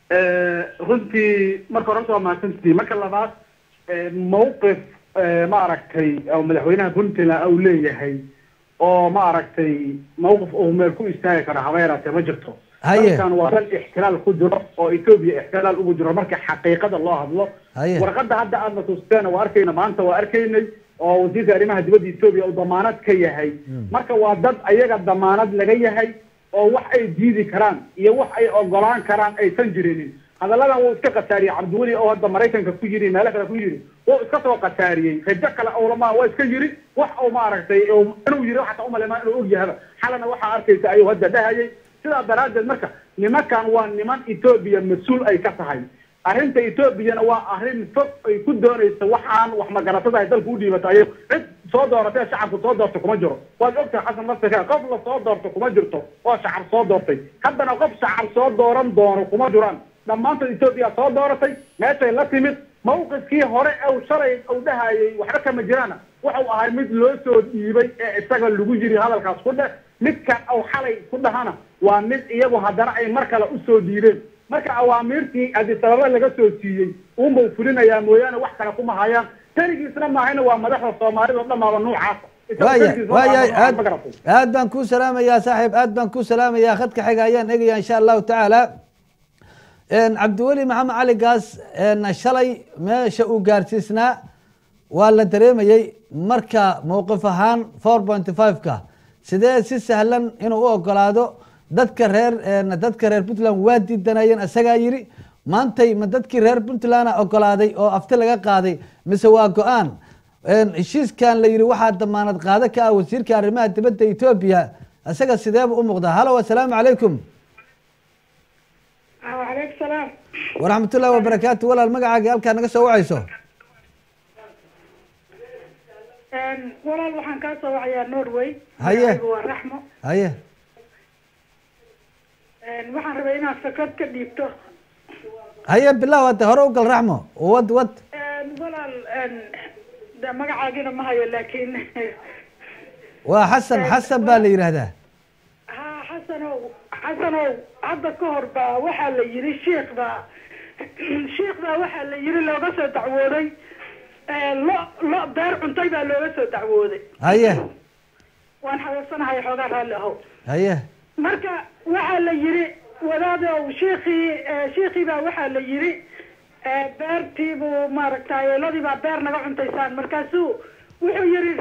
runtii marka hore waa mahadsantihiin marka labaad mowqif maaragtay oo madaxweynaha puntland uu leeyahay oo maaragtay mowqif uu meel ku istaagi karo habeeraatee ma jirto halkan waa dal ixtilaal ku jiro oo etoobiya ixtilaal ugu jiro marka xaqiiqada loo hadlo warqadda hadda aadna tusteena waa arkayna maanta waa arkaynay oo wasiirka arrimaha dibadda etoobiya uu damaanad ka yahay marka waa dad ayaga damaanad laga yahay oo wax ay diidi karaan iyo wax ay ogolaan karaan aysan jirinin hadalladan wuu iska qasaariyey cabdiweli oo hadda maraykanka ku yiri meelo kale ku yiri wuu iska soo qasaariyey rajo kale owlama waa iska yiri wax uu maaragtay inuu yiri xataa umalemaa inuu ogyahaba xalana waxaa arkaysa ayuu hadda dhahayay sidaa daraaddeed marka nimankan waa niman etoobiya mas-uul ay ka tahay arrinta etoobiyana waa arrin fog ay ku doonaysa waxaan wax magaratada ay dalka u dhiibatayo cid soo dooratay shacabku soo doortay kuma jiro waad ogtahay xasan laftiga qof la soo doortay kuma jirto oo shacab soo doortay haddana qof shacab soo dooran doono kuma jiraan dhammaantood etoobiya soo dooratay meeshay la timid mawqifkii hore uu shalay uu dhahayay waxba kama jiraana wuxuu ahay mid loo soo dhiibay ee isaga lagu yiri hadalkaas ku dheh midkan uu xalay ku dhahana waa mid iyagu haddana ay mar kale u soo dhiibeen marka awaamiirtii addis ababa laga soo siiyey uunbau fulinayaa mooyaane wax kale kuma hayaan tarigiisna maahayna waa madaxda soomaalida oo dhammaaba nuucaasa waya waya aad aad baan kuu salaamayaa saaxiib aad baan kuu salaamayaa khadka xiga ayaan eegaya insha allahu tacaala cabdiweli maxamed cali gaas shalay meesha uu gaarsiisnaa waa la dareemayey marka mowqif ahaan four pointy five ka sidee si sahlan inuu u ogolaado dadka reer dadka reer puntland waa diidanayeen isagaa yiri maantay ma dadkii reer puntland ogolaaday oo afti laga qaaday mise waa go-aan heshiiskan la yiri waxaa damaanad qaado ka ah wasiirka arrimaha dibadda etoobiya isaga sideeba u muuqdaa halo assalaamu calaykum وعليكم السلام ورحمة الله وبركاته ولا المقعد قال كان نقص وعيسو ولا الوحن كاسو وعيا نوروي هيا والرحمة هيا وحن ربينا فكرت كديبتو هيا بالله وانت هروق الرحمة ود ود ولا ده مقعدنا ما هي لكن وحسن حسن بالي هذا ها حسنو حسنو hadda ka hor baa waxaa la yiri sheekh baa sheekh baa waxaa la yiri looga soo dacwooday lo lo beer cuntay baa looga soo dacwooday haye waan xawaasanahay xoogaa raalli ahow haye marka waxaa la yiri wadaadow sheekhii sheekhii baa waxaa la yiri beertii buu maaragtay ladii baa beer naga cuntaysaan markaasuu wuxuu yiri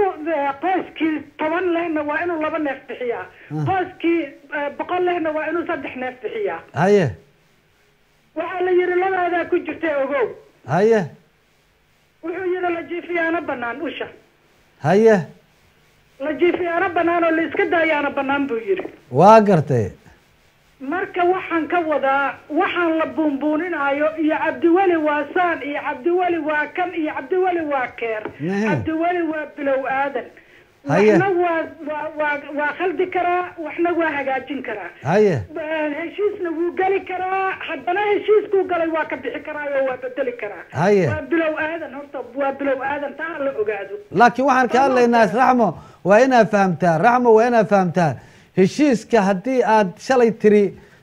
qoyskii toban lehna waa inuu laba neef bixiyaa qoyskii boqol lehna waa inuu saddex neef bixiyaa haye waxaa la yiri labaadaa ku jirta ogow haye wuxuu yiri la jiifiyaana banaan usha haye la jiifiyaana banaan oo la iska daayaana banaan buu yiri waa gartay marka waxaan ka wadaa waxaan la buunbuuninayo iyo cabdiweli waa saan iyo cabdiweli waa kan iyo cabdiweli waa keer cabdiweli waa bilow aadan waxna waa waa waa khaldi karaa waxna waa hagaajin karaa haye heshiisna wuu geli karaa haddana heshiiskuu galay waa ka bixi karaa oo waa bedeli karaa haye waa bilow aadan horta waa bilow aadan taa la ogaado laakiin waxaan ka hadlaynaa raxmo waa inaa fahamtaa raxmo waa inaa fahamtaa heshiiska haddii aad shalay tiri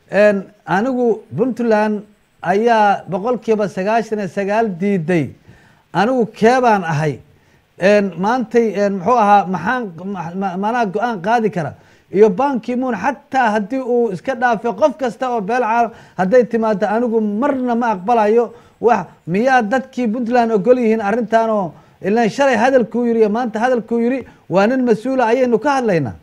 anigu puntland ayaa boqolkiiba sagaashan iyo sagaal diiday anigu keebaan ahay maantay muxuu ahaa maxaan manaa go-aan qaadi kara iyo banki moon xataa haddii uu iska dhaafay qof kasta oo beel caalam hadday timaado anigu marna ma aqbalayo wax miyaa dadkii puntland ogol yihiin arrintan oo ilaan shalay hadalkuu yiri iyo maanta hadalkuu yiri waa nin mas-uula ayaynu ka hadlaynaa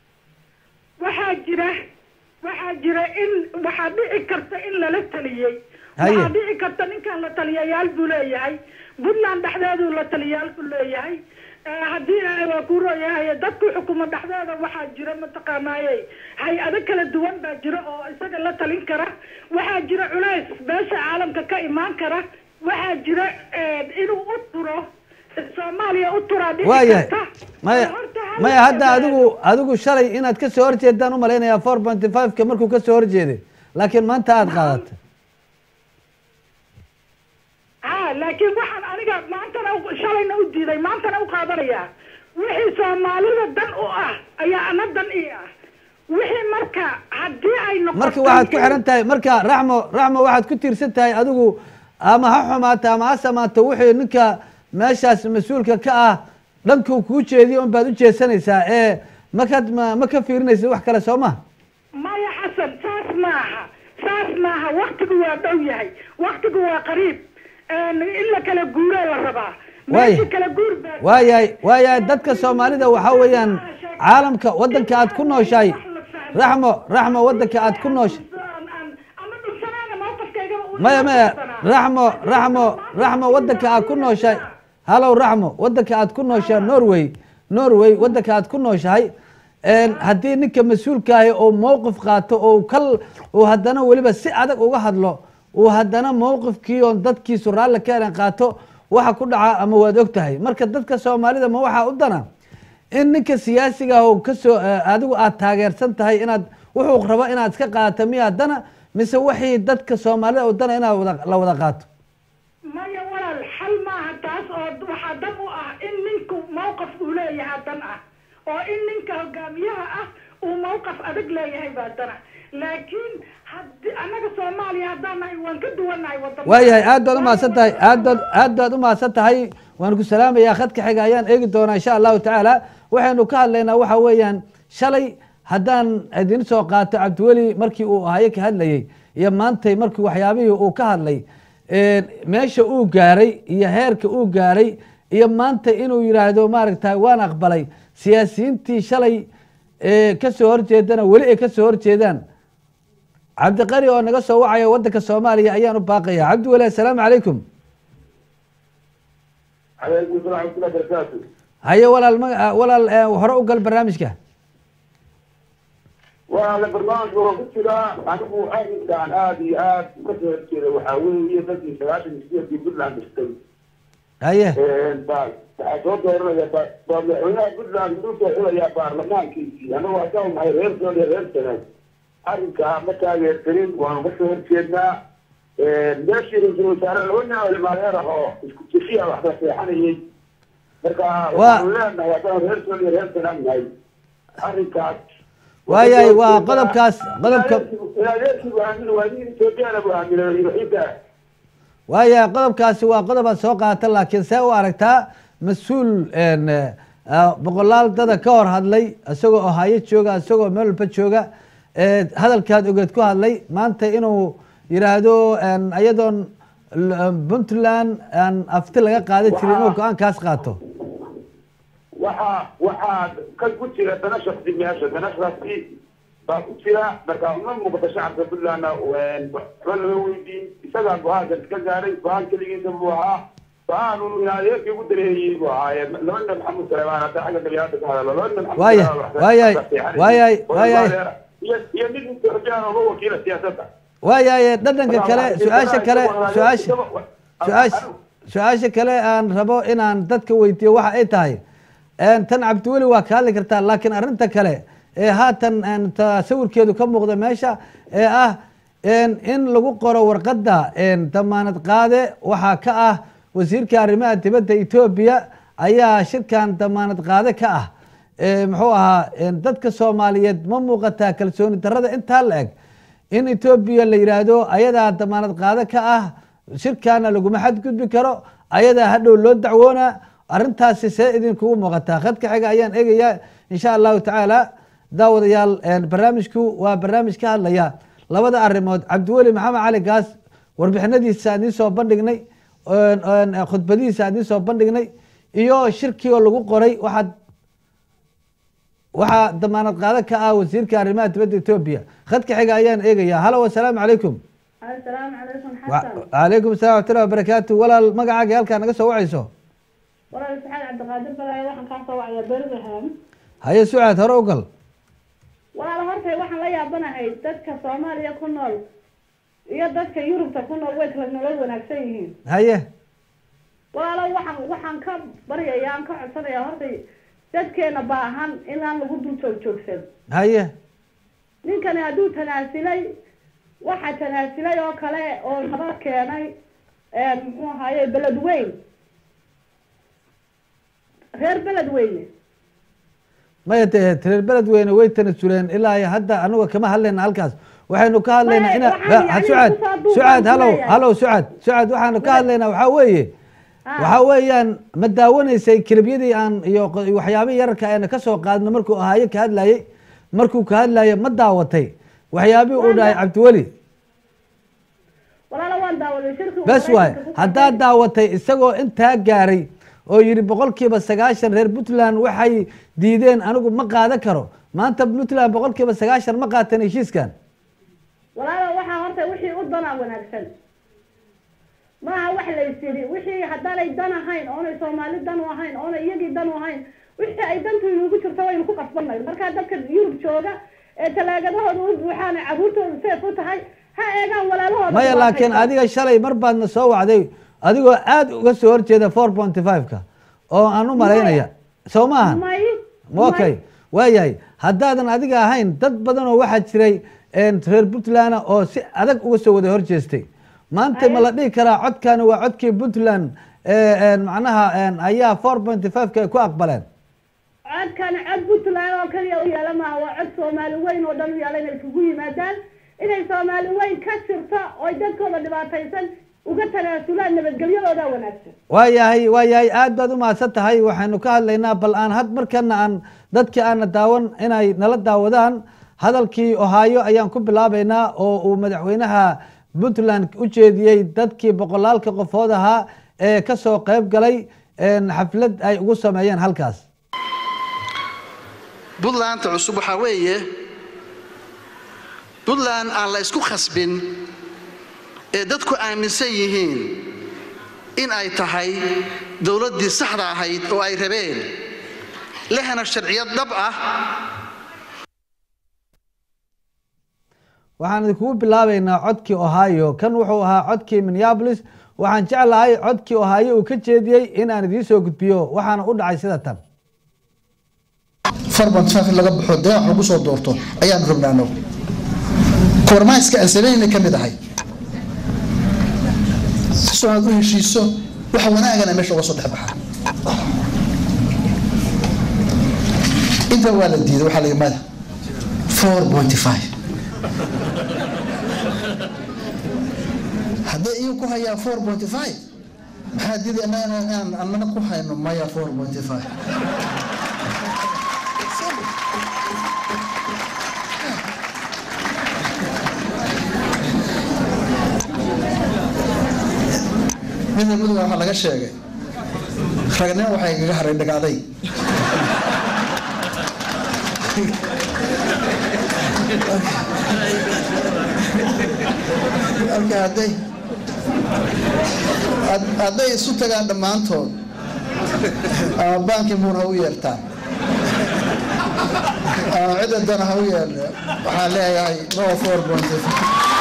waxaa jira waxaa jira in waxaa dhici karta in lala taliyey waxaa dhici karta ninkan la taliyayaal buu leeyahay puntland dhexdeeduu la taliyayaal buu leeyahay haddii waa ku rooyahay dadku xukumo dhexdeeda waxaa jira mataqaanaaye hay-ado kala duwan baa jira oo isaga la talin kara waxaa jira culays beesha caalamka ka imaan kara waxaa jira inuu u turo soomaaliya u turaa dhici karta maya maya hadda adigu adigu shalay inaad ka soo horjeedaan u malaynayaa four pointy five ka markuu ka soo horjeeday laakiin maanta aada qaadatay ha laakiin waxaan aniga maantana shalayna u diiday maantana u qaadanayaa wixii soomaalida dan u ah ayaa ana dan ii ah wixii marka haddii ay noqoto marka waxaad ku xiran tahay marka raxmo raxmo waxaad ku tiirsan tahay adigu ama ha xumaato ama ha samaato wixii ninka meeshaas mas-uulka ka ah dhankuu kuu jeediyo un baad u jeesanaysaa ee makaad ma ma ka fiirinaysa wax kale soo maha maya xasan saas maaha saas maaha waktigu waa dhow yahay waktigu waa qariib in la kala guuraa la rabaa meesha kala guur baa waayahay waayahay dadka soomaalida waxaa weeyaan caalamka waddanka aad ku nooshahay raxmo raxmo waddanka aad ku nooshay maya maya raxmo raxmo raxmo waddanka aad ku nooshahay halow raxmo waddanka aad ku nooshahay norway norway waddanka aad ku nooshahay haddii ninka mas-uulka ahi oo mowqif qaato oo kal uu haddana weliba si adag uga hadlo uu haddana mowqifkii oon dadkiisu raalli ka eran qaato waxa ku dhaca ama waad og tahay marka dadka soomaalida ma waxaa u dana in ninka siyaasiga ah oo kasoo adigu aad taageersan tahay inaad wuxuu rabo inaad iska qaadato miya dana mise wixii dadka soomaalida u dana inaad wada la wada qaato maya walaal xal maaha taas oo waxaa dab u ah in ninku mowqif uu leeyahay dan ah oo in ninka hogaamiyaha ah uu mowqif adag leeyahay baa dana laakiin hadii anaga soomaaliya haddaan nahay waan ka duwannahay wadamo waayahay aad baad umahadsan tahay aad baad aad baad umahadsan tahay waan ku salaamayaa khadka xiga ayaan eegi doonaa insha allahu tacaala waxaynu ka hadlaynaa waxa weeyaan shalay haddaan idin soo qaato cabdiweli markii uu ahaye ka hadlayey iyo maantay markii waxyaabihii uu ka hadlay meesha uu gaaray iyo heerka uu gaaray iyo maanta inuu yidhaahdo maaragtay waan aqbalay siyaasiyiintii shalay kasoo horjeedana weli ay kasoo horjeedaan cabdiqari oo naga soo wacayo waddanka soomaaliya ayaan u baaqaya cabdiweli assalaamu calaykum calaykum salaam waraxmatullahi wabarakaatu haye walaal ma walaal hore u gal barnaamijka walaala barnaamijka waa ku jiraa anigu arrinkan aada iyo aad kasoo horjeeda waxaa weeye dadkii sagaashan iyo sideedkii puntland dhistay haye baa waxaa soo dooranaya madaxweynaha puntland wuxuu soo xulayaa baarlamaankiisii anagu haddaan nahay reer sool iyo reer sanaag arrinkaa ma taageersanin waanu kasoo horjeednaa meeshii ra-iisul wasaare laba nin oo ilmaadeer ah oo isku jifiya waxba seexanayay marka waxaanu leenahay haddaan reer sool iyo reer sanaag nahay arrinkaas waayahay waa qodobkaas qodobka waayahay qodobkaasi waa qodob aad soo qaata laakiin see u aragtaa mas-uul boqolaal dada ka hor hadlay isagoo ohaayo jooga isagoo meel walba jooga hadalkaad ogeed ku hadlay maanta inuu yidhaahdo iyadoon puntland aan afti laga qaadan jirin inuu go-aankaas qaato waxaa waxaa ka ku jira dana shaksi meesha dana shaksi baa ku jira marka uma muuqata shacabka puntlandna waxba laga weydiin isagaa go-aankan iska gaaray go-aan keligiisa buu ahaa go-aan uu adeerkii ugu dareeyey buu ahaaye laba nin maxamed saleemaan hadda xagga dhaliyaada ka hadalo laba nin maxamed waayahay waayahay waayahay waayahay iyo nin xojaan uga wakiila siyaasadda waayahay dhadhanka kale su-aasha kale su-aasha su-aasha su-aasha kale aan rabo inaan dadka weydiiyo waxa ay tahay tan cabdiweli waa ka hadli kartaa laakiin arrinta kale ee haatan tasawirkeedu ka muuqda meesha ee ah in lagu qoro warqadda damaanad qaade waxaa ka ah wasiirka arrimaha dibadda etoobiya ayaa shirkan damaanad qaade ka ah muxuu ahaa dadka soomaaliyeed ma muuqataa kalsooni darrada intaa la eg in etoobiya la yidhaahdo ayadaa damaanad qaade ka ah shirkaana laguma xadgudbi karo ayadaa hadhow loo dacwoona arrintaasi see idinkugu muuqataa khadka xiga ayaan eegayaa insha allahu tacaala daawadayaal barnaamijku waa barnaamij ka hadlaya labada arrimood cabdiweli maxamed cali gaas warbixinadiisa aan idiin soo bandhignay khudbadihiisa aan idiin soo bandhignay iyo shirkii oo lagu qoray waxaad waxaa damaanad qaado ka ah wasiirka arrimaha dibadda etoobiya khadka xiga ayaan eegayaa halo wasalaamu calaykum asalaamu calaykum xasan calaykum assalam waraxmatullahi wabarakaatu walaal magacaaga halkaa naga soo wacayso walaal saxaad cabdiqaadir balaayo waxaan kaa soo wacaya berdahan haye sucaad hore u gal walaal hortay waxaan la yaabanahay dadka soomaaliya ku nool iyo dadka yurubta ku nool way kala nolol wanaagsan yihiin haye walaalo waxaan waxaan ka baryaya aan ka codsanayaa hortay dadkeena baahan inaan lagu dul joog joogsan haye ninkani hadduu tanaasilay waxaa tanaasilay oo kale oo nabad keenay muxuu ahaaye beled weyn reer beled weyne ما يت reer beled weyne way tanasuleen ilaa hadda anigu kama hadlayna halkaas waxaynu ka hadlaynaa ina Sucad Sucad halo halo Sucad Sucad waxaanu ka hadlaynaa waxa weeye waxa weeyaan ma daawanaysay kilibyadii aan iyo waxyaabihii yararka ayna ka soo qaadno markuu ahaayo ka hadlayay markuu ka hadlayay ma daawatay waxyaabihii uu dhahay Cabdiweli walaalo waan daawaday shirku bas waay haddaa daawatay isagoo intaa gaaray oo yiri boqolkiiba sagaashan reer Puntland waxay diideen anigu ma qaadan karo maanta Puntland boqolkiiba sagaashan ma qaateen heshiiskan walaalo waxa horta wixii u dana wanaagsan ma wax la yiri wixii hadalay dan ahayn oo ay Soomaali dan u ahayn oo iyagii dan u ahayn wixii ay dantu ugu jirto way ku qasbanay marka dadka Yurub jooga ee talaagadahooda u buuxaan caruurtooda seef u tahay ha eegaan walaalahooda maya laakiin adiga shalay mar baadna soo wacday adigoo aad uga soo horjeeda four point five ka oo aan u maleynaya soo maaha okay waayahay haddaadan adiga ahayn dad badan oo waxaa jiray reer Puntland oo si adag uga soo wada horjeestay maanta ma la dhihi karaa codkan waa codkii Puntland ee macnaha ayaa four point five ka ku aqbaleen codkan cod Puntland oo kaliya u yeela ma waa cod Soomaali weyn oo dhan u yeela inay isugu yimaadaan inay Soomaali weyn ka jirto oo dadkooda dhibaataysan uga tanaasulaan nabadgelyadooda wanaagsan waayahay waayahay aad baad u mahadsan tahay waxaynu ka hadlaynaa bal aan had markana aan dadkii aan daawan inay nala daawadaan hadalkii Ohio ayaan ku bilaabaynaa oo uu madaxweynaha Puntland u jeediyay dadkii boqolaalka qofood ahaa ee ka soo qayb galay xaflad ay ugu sameeyeen halkaas Puntland cusub waxa weeye Puntland aan la isku khasbin ee dadku aaminsan yihiin in ay tahay dawladdii saxda ahayd oo ay rabeen lehna sharciyad dhab ah waxaan idinku bilaabaynaa codkii Ohio kan wuxuu ahaa codkii Minneapolis waxaan jeclahay codkii Ohio uu ka jeediyay in aan idin soo gudbiyo waxaana u dhacay sida tan farban shaafi laga baxo daac lagu soo doorto ayaan rabnaano kormayska asalayna kamid ahay soo aad u heshiiso waxa wanaagana meesha uga soo dhaxbaxa inta waa la diiday waxa la yimaada four point five hadda iyo ku hayaa four point five maxaa diiday anana aan anana ku hayno maya four point five midna midna waxa laga sheegay ragna waxay kaga haray dhagaaday alka haday haday isu tagaan dhammaantood ama banki muun ha u yeertaan ama cidadan ha u yeerno waxaa leeyahay no four point five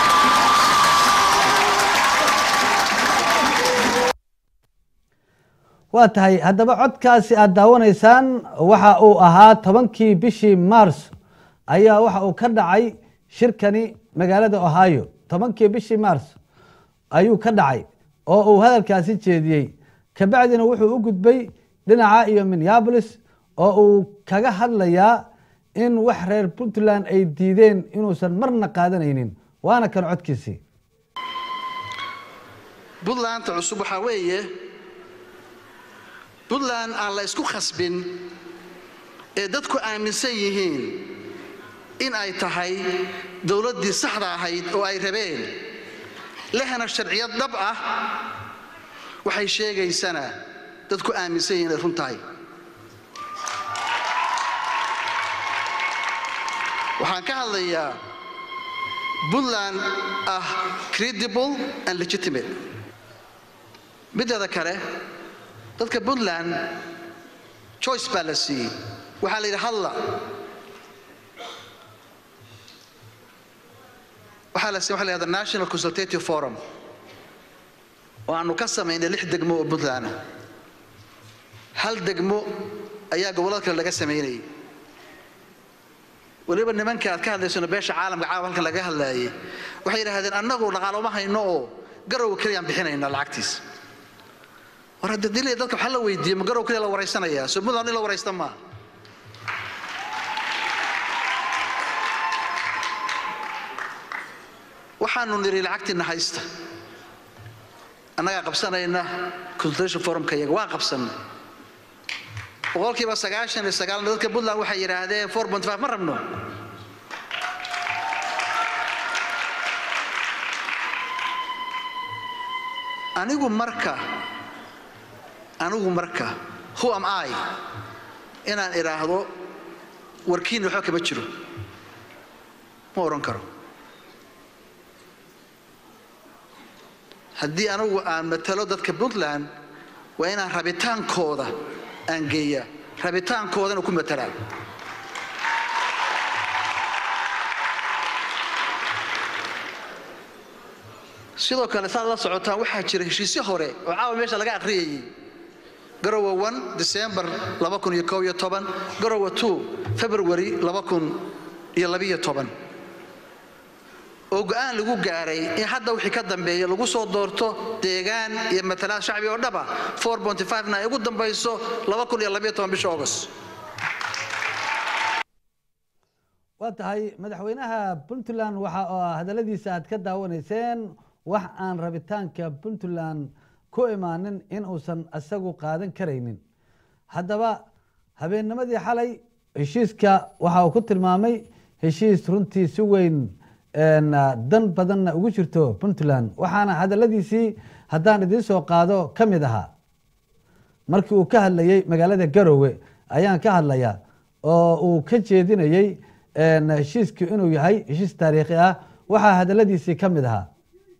waa tahay haddaba codkaasi aad daawanaysaan waxa uu ahaa tobankii bishii Mars ayaa waxa uu ka dhacay shirkani magaalada Ohio tobankii bishii Mars ayuu ka dhacay oo uu hadalkaasi jeediyay ka bacdina wuxuu u gudbay dhinaca iyo Minneapolis oo uu kaga hadlayaa in wax reer Puntland ay diideen inuusan marna qaadanaynin waana kan codkiisii Puntland cusub waxa weeye Puntland aan la isku khasbin ee dadku aaminsan yihiin in ay tahay dawladdii saxda ahayd oo ay rabeen lehna sharciyad dhab ah waxay sheegaysana dadku aaminsan yihiin run tahay waxaan ka hadlayaa Puntland ah credible and legitimate midda kale dadka Puntland choice policy waxa la yiraahdaa waxa la sameeyay the National Consultative Forum oo aanu ka sameeynay lix degmo oo Puntland hal degmo ayaa gobolka laga sameeyay waliba nimanka aad ka hadlaysana beesha caalamka caalamka laga hadlayay waxay yiraahdeen annagu dhaqaale ma hayno oo garow kaliya bixinayna lacagtiis warada dilay dadka waxa la weydiiyay ma garow kaliya la wareysanaya Soomaaliland la wareystan ma waxaanu niri lacagtiina haysta annaga qabsanayna consultation forum ka yaga waa qabsanay boqolkiiba sagaashan iyo sagaal dadka Puntland waxay yiraahdeen four point five ma rabno anigu marka anigu marka who am I inaan iraahdo warkiin waxa kama jiro ma oran karo haddii anigu aan matalo dadka Puntland waa inaan rabitaankooda aan geeya rabitaankoodana ku matalaan sidoo kale saad la socotaan waxaa jira heshiisyo hore oo caawa meesha laga akhriyay garowa one December laba kun iyo kow iyo toban garowa two February laba kun iyo laba iyo toban oo go'aan lagu gaaray in hadda wixii ka dambeeyay lagu soo doorto deegaan iyo matalaad shacbi oo dhaba four point five na ugu dambayso laba kun iyo laba iyo toban bisha August waa tahay madaxweynaha Puntland waxa oo hadaladiisa aad ka daawanayseen wax aan rabitaanka Puntland ku imaanin in uusan asagu qaadan kareynin haddaba habeennimadii xalay heshiiska waxa uu ku tilmaamay heshiis runtii si weyn dan badanna ugu jirto Puntland waxaana hadaladiisii haddaan idiin soo qaado ka mid ahaa markii uu ka hadlayay magaalada Garowe ayaan ka hadlayaa oo uu ka jeedinayay heshiisku inuu yahay heshiis taariikhi ah waxaa hadaladiisii ka mid ahaa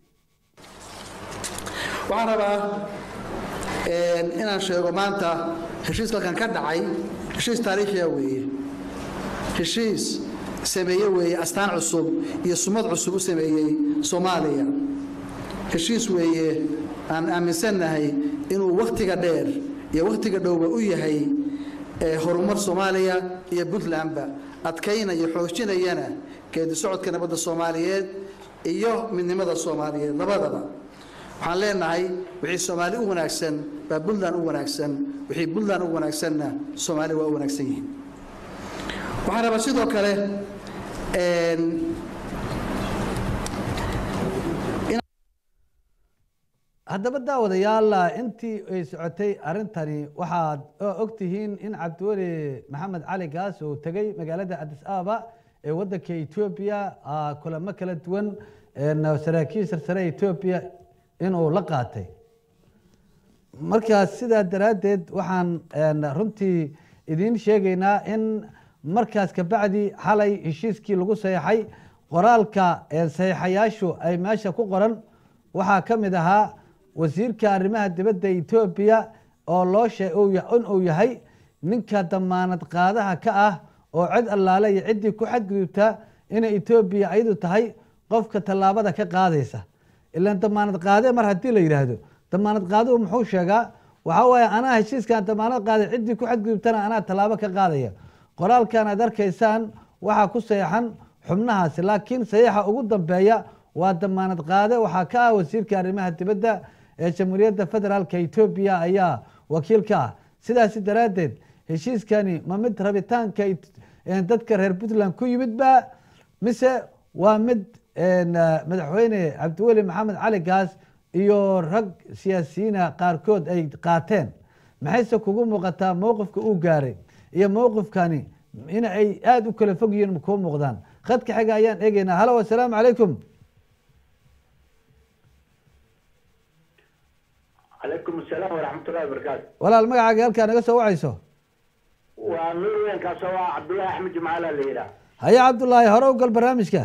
waxaan rabaa inaan sheego maanta heshiiska halkan ka dhacay heshiis taariikhi ah weeye heshiis sameeyay weeye astaan cusub iyo sumad cusub u sameeyay Soomaaliya heshiis weeye aan aaminsanahay inuu waqtiga dheer iyo waqtiga dhowba u yahay horumar Soomaaliya iyo Puntlandba adkayna iyo xoojinayana geedi socodka nabadda Soomaaliyeed iyo midnimada Soomaaliyeed labadaba waxaan leenahay wixii Soomaali u wanaagsan baa Puntland u wanaagsan wixii Puntland u wanaagsanna Soomaali waa u wanaagsan yihiin waxaan rabaa sidoo kale haddaba daawadayaal intii ay socotay arrintani waxaad ogtihiin in Cabdiweli Maxamed Cali Gaas uu tagay magaalada Addis Ababa ee waddanka Ethiopia kulamo kala duwan saraakiisha sare Ethiopia inuu la qaatay markaas sidaa daraadeed waxaan runtii idiin sheegaynaa in markaas ka bacdi xalay heshiiskii lagu saxay qoraalka saxayaashu ay meesha ku qoran waxaa ka mid ahaa wasiirka arrimaha dibadda Ethiopia oo loo sheegay in uu yahay ninka damaanad qaadaha ka ah oo cid allaale iyo cidii ku xadgudubta in Ethiopia ayadu tahay qofka talaabada ka qaadaysa ilaa damaanad qaade mar hadii la yiraahdo damaanad qaadu muxuu sheegaa waxa weeye ana heshiiskan damaanad qaaday cidii ku xadgudubtana ana talaabo ka qaadaya qoraalkan aad arkaysaan waxa ku saxan xubnahaas laakiin saxiixa ugu dambeeya waa damaanad qaade waxa ka ah wasiirka arrimaha dibadda ee Jamhuuriyadda Federaalka Ethiopia ayaa wakiilka ah sidaas daraadeed heshiiskani ma mid rabitaanka dadka reer Puntland ku yimid ba mise waa mid madaxweyne Cabdiweli Maxamed Cali Gaas iyo rag siyaasiyiin qaarkood ay qaateen maxayse kugu muuqataa mowqifka uu gaaray iyo mowqifkani in ay aad u kala fog yihiin ku muuqdaan khadka xiga ayaan eegaynaa halo assalaamu calaykum عليكم السلام ورحمة الله وبركاته. ولا المقعد قال كان قصة وعيسو. ونورين كسوا عبد الله أحمد جمال الليلة. هيا عبد الله هرو قال برنامجك.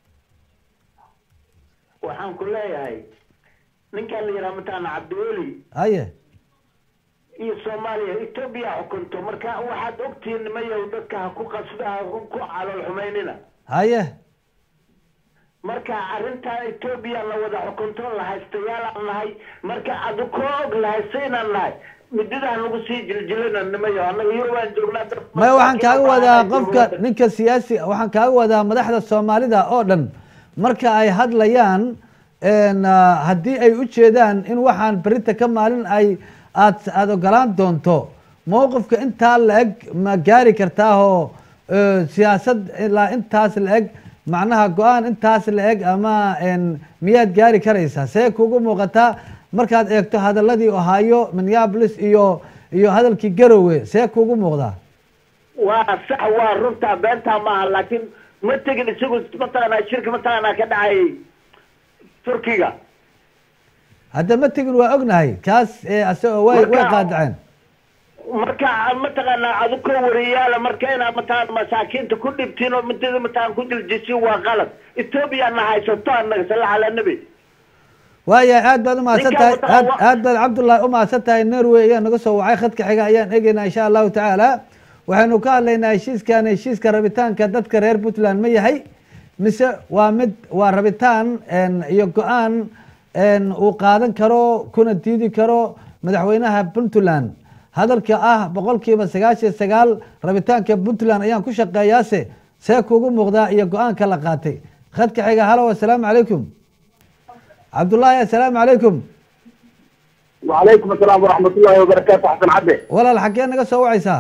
وحن كلها هاي. من كان اللي رمتنا عبد الولي. هيا. إيه الصومالية إثيوبيا حكمته مركا واحد أكتين ما يودك كو قصدها كو على الحميننا. هيا. marka arinta Ethiopia la wada xukunto la haystayaal lahay marka aad ku og lahaysiinan lahay midida lagu sii jiljilana nimayo anaga Yurubaan joognaa ma waxaan kaaga wadaa qofka ninka siyaasi waxaan kaaga wadaa madaxda Soomaalida oo dhan marka ay hadlayaan een hadii ay u jeedaan in waxaan barinta ka maalin ay aad aad ogolaan doonto mowqifka inta la eg ma gaari kartaa oo siyaasad ilaa intaas la eg macnaha go-aan intaas la eg ama miyaad gaari karaysaa see kugu muuqataa markaad eegto hadaladii ohio minneapolis iyo iyo hadalkii garowe see kugu muuqdaa waa sax waa runtaa beentaa maaha laakiin ma tegin isagu mataqaanaa shirka mataqaanaa ka dhacay turkiga hadda ma tegin waa ognahay kaas asagoo way way qaadaceen marka mataqaanaa adu ka wariyaala marka inaad mataqaan masaakiinta ku dhibtiin oo midada mataqaan ku diljisiin waa qalad etoobiya na haysato annaga salax ala nabi waaya aad baad umahadsan tahay aad aad baad cabdullahi umahadsan tahay norway ayaa naga soo wacay khadka xiga ayaan eegeynaa insha allahu tacaala waxaynu ka hadlaynaa heshiiskan heshiiska rabitaanka dadka reer puntland ma yahay mise waa mid waa rabitaan iyo go-aan uu qaadan karo kuna diidi karo madaxweynaha puntland hadalka ah boqolkiiba sagaashan sagaal rabitaanka puntland ayaan ku shaqeeyaase see kugu muuqdaa iyo go-aanka la qaatay khadka xiga halo assalaamu calaykum cabdullaahi assalaamu calaykum wacalaykum assalaam waraxmatullaahi wabarakaatu xasan cadde walaal xaggee naga soo wacaysaa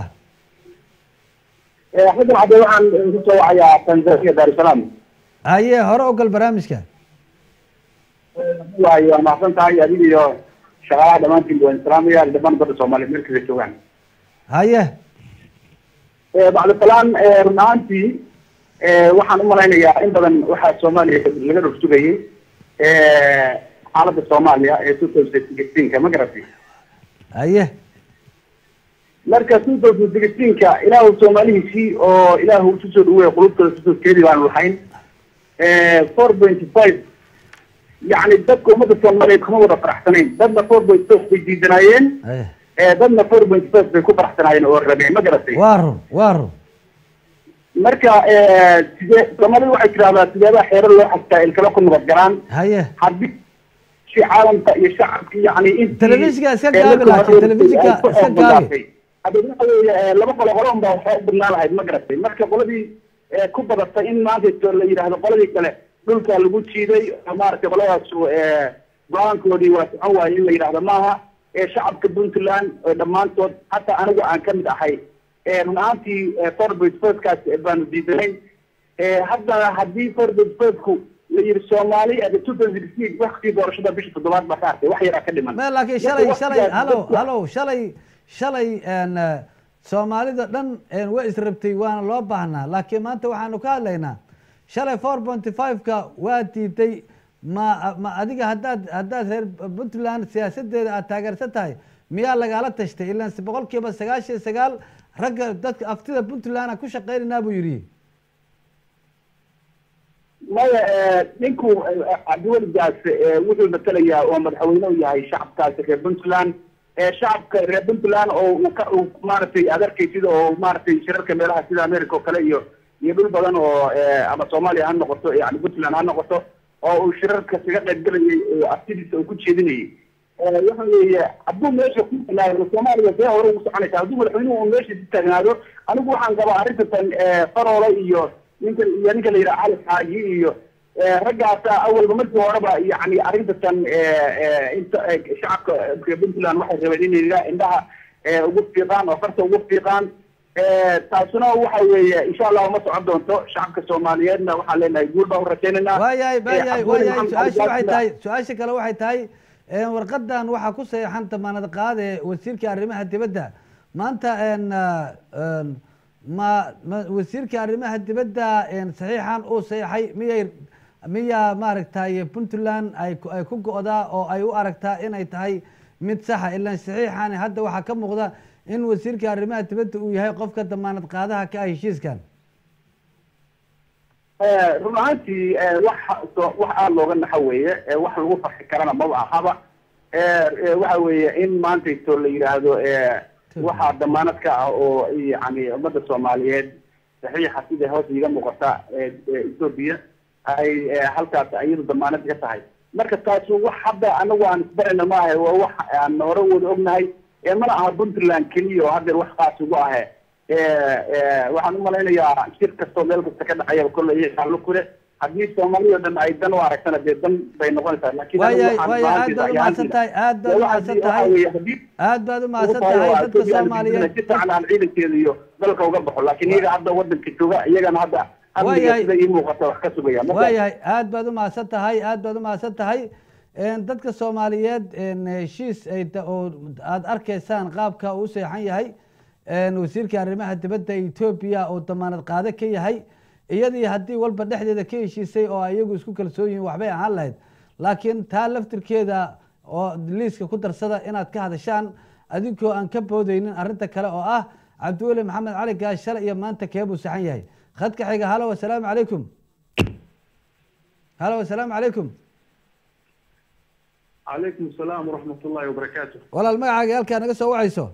xasan cadde waxaan ku soo wacayaa tanzania daarusalaam haye hore ogal barnaamijka waayo waa mahadsan tahay adiga iyo shaqaalaha dhammaantiin waan salaamaya dhammaan badda soomaaliyeed meel kasta joogaan haye bacdisalaam run ahaantii waxaan u malaynayaa in badan waxaa soomaaliya laga dhursugayay xaaladda soomaaliya ee two thousand sixteenka ma garatay haye marka two thousand sixteenka ilaahu soomaalihiisii oo ilaahu isu soo dhaweey qulubtooda susoskeedii baanu lahayn four point five يعني dadka umada Soomaaliyeed kuma wada faraxsanayn dadna four point five bay diidanaayeen ee dadna four point five bay ku faraxsanaayeen oo rabeen ma garatay waaro waaro marka ee sidee Soomaalidu waxay tiraahdaa sideeba xeerar loo xastaa ilkala ku nabad galaan haye hadii si caalamka iyo shacabka yani in telefishinka iska gaabi laakiin telefishinka iska gaabi hadii laba qolo qolo un baa waxay u badnaan lahayd ma garatay marka qoladii ku badatay in maanta la yiraahdo qoladii kale dhulka lagu jiiday maartay qoladaas go-aankoodii waa socon waaye in la yidhaahdo maaha ee shacabka puntland dhammaantood hataa anigu aan ka mid ahay run ahaantii forbit firstkaas baanu diidanayn haddana haddii forbit firstku la yidhi soomaali two thousand sixteen waktii doorashada bisha toddobaad baa ka hartay wax yaraa ka dhiman me laakiin shalay shalay halo halo shalay shalay soomaalida dhan way israbtay waana loo baahnaa laakiin maanta waxaanu ka hadlaynaa shalay four point five-ka waa diiday ma ma adiga haddaad haddaad reer puntland siyaasadeeda aad taageersan tahay miyaa lagala tashtay ilaan boqolkiiba sagaashan sagaal ragga dadka aftida puntland aan ku shaqeynaynaa buu yidhi maya ninku cabdiweligaas wuxuu matalayaa oo madaxweyne u yahay shacabkaasi reer puntland shacabka reer puntland oo ka maaragtay aad arkaysid oo maaragtay shirarka meelaha sida america oo kale iyo iyo dhul badan oo ama Soomaaliya ha noqoto yani Puntland ha noqoto oo uu shirarka kaga qayb galayay oo aftidiisa uu ku jeedinayay waxa weeye hadduu meesha ku taagnaado Soomaaliya see hore ugu soconaysa hadduu madaxweynuhu uu meesha ku taagnaado anigu waxaan qabaa arrintan faroole iyo ninka iyo ninka la yidhaha cali xaaji iyo raggaasa awalba markii horeba yani arrintan inta shacabka Puntland waxay rabeen inay indhaha ugu fiiqaan oo farta ugu fiiqaan taasuna waxa weeye insha Allah ma socon doonto shacabka Soomaaliyeedna waxaan leenahay guul baa u rajaynaynaa waayay waayay waayay su'aasha waxay tahay su'aasha kale waxay tahay warqadan waxa ku saxan tamaanad qaade wasiirka arrimaha dibadda maanta ma wasiirka arrimaha dibadda saxiixan uu saxay miyay miya maaragtay Puntland ay ay ku go'daa oo ay u aragtaa inay tahay mid sax ah ilaa saxiixan hadda waxa ka muuqda in wasiirka arrimaha dibadda uu yahay qofka damaanad qaadaha ka ah heshiiskan run ahaantii wax wax aad looga naxo weeye wax lagu farxi karana maba ahaba waxa weeye in maanta ito la yidhaahdo waxaa damaanad ka ah oo yani ummadda Soomaaliyeed saxiixa sida hoos iga muuqata Ethiopia ay halkaas iyadu damaanad ka tahay marka taas wax hadda anagu aan isbarayna maaha waa wax aan hore wada ognahay mana aha Puntland keliya oo hadda wax qaas ugu ah waxaan u malaynayaa shir kastoo meel kasta ka dhacaya kolley iyaga la kure haddii Soomaaliya dhan ay dan u aragtana dee dan bay noqonaysaa laakiin waayay waayay aad baad u mahadsan tahay aad baad u mahadsan tahay aad baad u mahadsan tahay dadka Soomaaliyeed si fiican aan ciidankeeda iyo dalka uga baxo laakiin iyaga hadda wadanka jooga iyagana hadda amniga sida ii muuqata wax ka sugaya waayahay aad baad u mahadsan tahay aad baad u mahadsan tahay dadka soomaaliyeed heshiis ay oo aada arkaysaan qaabka uu seexan yahay wasiirka arrimaha dibadda etoobiya oo damaanad qaado ka yahay iyadii haddii walba dhexdeeda ka heshiisay oo iyagu isku kalsoon yihiin waxbay ahaan lahayd laakiin taa laftirkeeda oo liiska ku darsada inaad ka hadashaan adinkoo aan ka boodeynin arrinta kale oo ah cabdiweli maxamed cali gaas shalay iyo maanta keebuu saxan yahay khadka xiga halo wasalaamu calaykum halo wasalaamu calaykum calaykum asalaam waraxmat ullahi wabarakaatu walaal magacaaga halkaa naga soo wacayso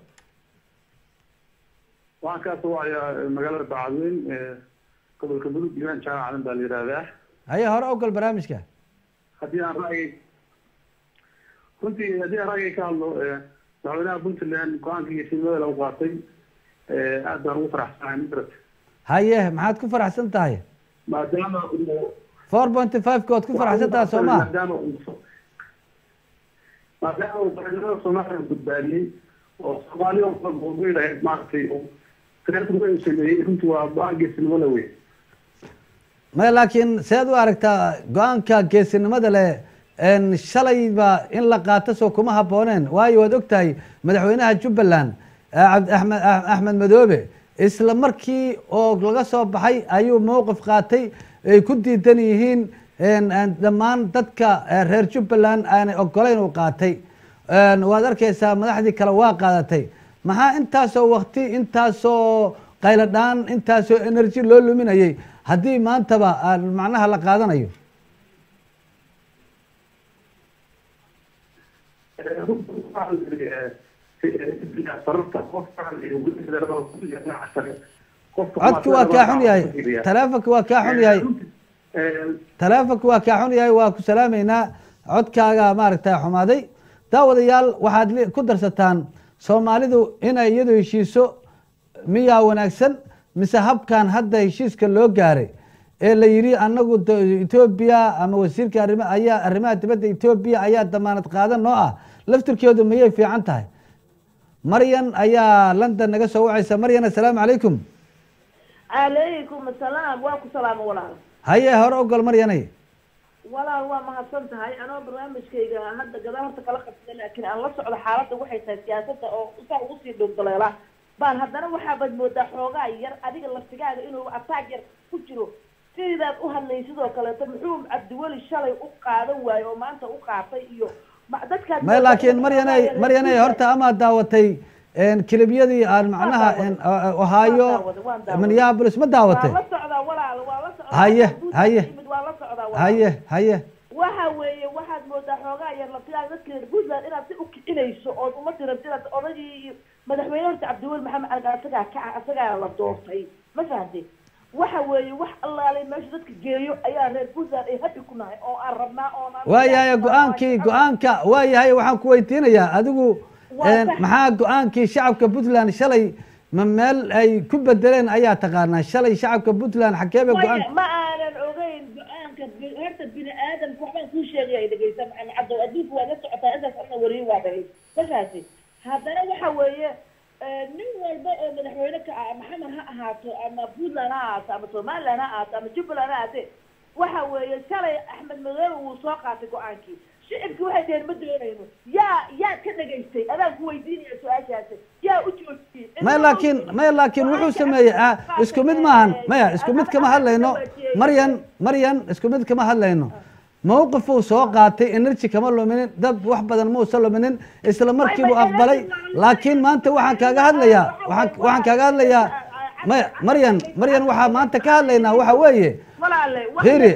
waxaan kaa soo wacayaa magaalada bacadweyn gobolka mudug diiwaan jaamacadan baa la yidhaahdaa haye hore ogol barnaamijka haddii aan ra'yi runtii haddii aan ra'yiga ka hadlo madaxweynaha puntland go-aanka iyo fiilmada lagu qaatay aad baan ugu faraxsanahay madrad haye maxaad ku faraxsan tahay maadaama four pointy five kood ku faraxsan tahay soo maa maadaama maadaama uu bareernimada soomaaliya badbaadiyey oo soomaaliya ugu lahayd maaragtay reerkuga uu sameeyey runtii waa go-aan geesinimo la wey maya laakiin seed u aragtaa go-aanka geesinimada leh shalayba in la qaato soo kuma habbooneen waayo waad og tahay madaxweynaha jubbaland cabdiaxmed axmed madoobe isla markii oo laga soo baxay ayuu mowqif qaatay ay ku diidan yihiin dhammaan dadka reer jubbaland aanay ogolayn uu qaatay waad arkaysaa madaxdii kale waa qaadatay maxaa intaasoo wakti intaasoo qayladhaan intaasoo energy loo luminayay haddii maantaba macnaha la qaadanayo codki waa kaa xun yahay taleefonka waa kaa xun yahay taleefonka waa kaa xun yahay waa ku salaameynaa codkaaga maaragta xumaaday daawadayaal waxaad ku darsataan soomaalidu inay iyadu heshiiso miyaa wanaagsan mise habkan hadda heshiiska loo gaaray ee la yidhi anagu etoobiya ama wasiirka arima ayaa arrimaha dibadda etoobiya ayaa damaanad qaadan noo ah laftirkeedu mayay fiican tahay maryan ayaa london naga soo wacaysa maryan assalaamu calaykum calaykum asalaam waa ku salaamo walaal haye hore ogol maryanay walaal waa mahadsan tahay anoo barnaamijkayga hadda gadaal horta kala qabsada laakiin aan la socdo xaaladda waxay tahay siyaasadda oo saa ugu sii dhowdaleela baan haddana waxaabaad moodaa xoogaa yar adiga laftigaaga inuu ataag yar ku jiro sidaad u hadlay sidoo kaleeto muxuu cabdiweli shalay u qaadan waayo oo maanta u qaatay iyo dadkaad may laakiin maryanay maryanay horta amaad daawatay kilibyadii aan macnaha ohaayo minneapolis ma daawatay waa la socdaa walaal waa la socdaa haye haye waa la socdaa haye haye waxa weeye waxaad moodaa xoogaa yar laftigaaga dadka reer puntland inaad si u kicinayso ood uma tirabti inaad odagii madaxweyne horta cabdiweli maxamed cali asagaa ka asagaa la doortay ma fahamtay waxa weeye wax allaalay meesha dadka geeyo ayaa reer puntland ay habi ku nahay oo aan rabnaa oonaan waayahay go-aankii go-aanka waayahay waxaan ku weydiinayaa adigu maxaa go-aankii shacabka puntland shalay ma meel ay ku bedeleen ayaa taqaanaa shalay shacabka puntland xagee bay go-aan ma aanan ogeyn go-aanka horta bini aadamka waxbaan kuu sheegaya dhegeysa maxamed cabdo adduunka waa la socotaa intaas ana wariye waa dhagay markaasi haddana waxa weeye nin walba oo madaxweyne ka ah maxamed ha ahaato ama puntland ha ahaato ama somaliland ha ahaato ama jubbaland ha ahaatee waxa weeye shalay axmed madoobe wuu soo qaatay go-aankii shicibki waxay dheheen ma doonayno yaa yaa ka dhegaystay adaan ku weydiinaya su-aashaasi yaa u joojiyey maya laakiin maya laakiin wuxuu sameeyey isku mid maahan maya isku mid kama hadlayno maryan maryan isku mid kama hadlayno mowqifuu soo qaatay energy kama luminin dab wax badan mausan luminin isla markiibuu aqbalay laakiin maanta waxaan kaaga hadlayaa waaan waxaan kaaga hadlayaa maya maryan maryan waxaa maanta ka hadlaynaa waxa weeye hiri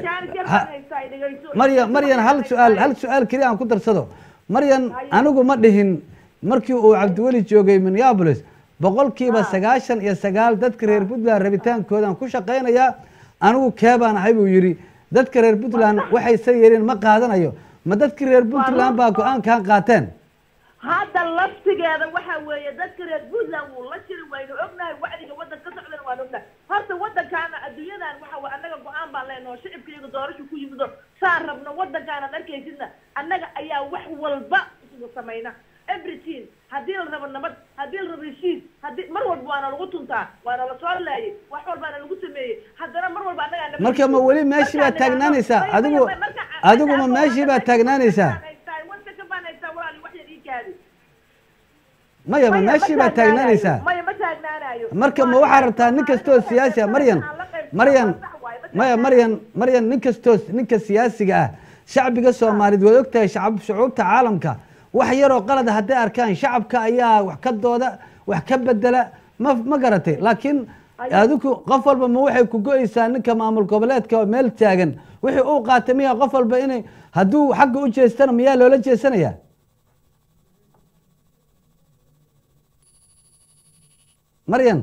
maryan maryan hal su-aal hal su-aal keliya aan ku darsado maryan anigu ma dhihin markii uu cabdiweli joogay minneapolis boqolkiiba sagaashan iyo sagaal dadka reer puntland rabitaankoodan ku shaqaynayaa anigu keebaan ahay buu yidhi dadka reer puntland waxayse yeelin ma qaadanayo ma dadka reer puntland baa go-aankan qaateen hadda laftigeeda waxa weeye dadka reer puntland wuu la jiri waynu ognahay wacdiga waddan ka socdana waan ognahay horta waddankaana adduunyadan waxa way annaga go-aan baan leenaho shicibka iyaga doorasho ku yimido saan rabno waddankaanad arkaysidna annaga ayaa wax walba isugu samayna everything haddii la rabo nabad haddii la rabo heshiis haddii mar walba waana lagu tuntaa waana la soo laayay wax walbaana lagu sameeyey haddana mar walba annaga marka ma weli meeshii baa taagnaanaysaa adigu adigu ma meeshii baa taagnaanaysaa maya ma meeshii baa taagnaanaysaa maya ma taagnaanayo marka ma waxaa rabtaa nin kastoo siyaasi ah maryan maryan maya maryan maryan nin kastoo ninka siyaasiga ah shacbiga soomaaliyeed waad ogtahay shacab shucuubta caalamka wax yaroo qalada hadday arkaan shacabka ayaa wax ka dooda wax ka bedela ma ma garatay laakiin adigu qof walba ma waxay ku go-aysaa ninka maamul goboleedka oo meel taagan wixii uu qaatay miya qof walba inay hadduu xagga u jeestana miyaa loola jeesanayaa maryan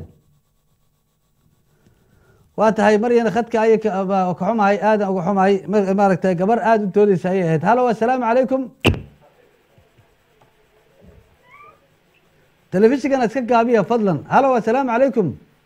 waa tahay maryan khadka ayay ka xumahay aadan uga xumahay maaragtay gabar aada u doodaysa ayay ahayd halo assalaamu calaykum telefishinkan iska gaabiya fadlan halo assalaamu calaykum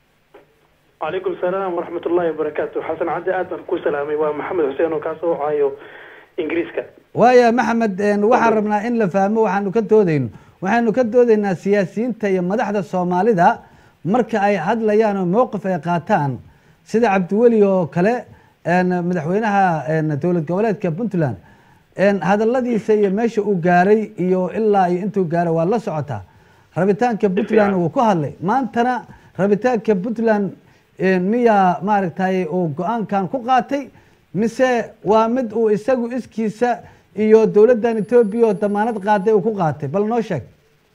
calaykum salaam waraxmat ullahi wabarakaatu xasan cadde aad baan ku salaamay waa maxamed xuseen oo kaasoo wacayo ingiriiska waaya maxamed waxaan rabnaa in la fahmo waxaanu ka doodayno waxaanu ka doodaynaa siyaasiyiinta iyo madaxda soomaalida marka ay hadlayaan oo mowqif ay qaataan sida cabdiweli oo kale madaxweynaha dowlad goboleedka puntland hadaladiisa iyo meesha uu gaaray iyo ilaa iyo intuu gaaray waa la socotaa rabitaanka puntland wuu ku hadlay maantana rabitaanka puntland miyaa maaragtay uu go-aankan ku qaatay mise waa mid uu isagu iskiisa iyo dowladdan etoobiya oo damaanad qaaday uu ku qaatay bal noo sheeg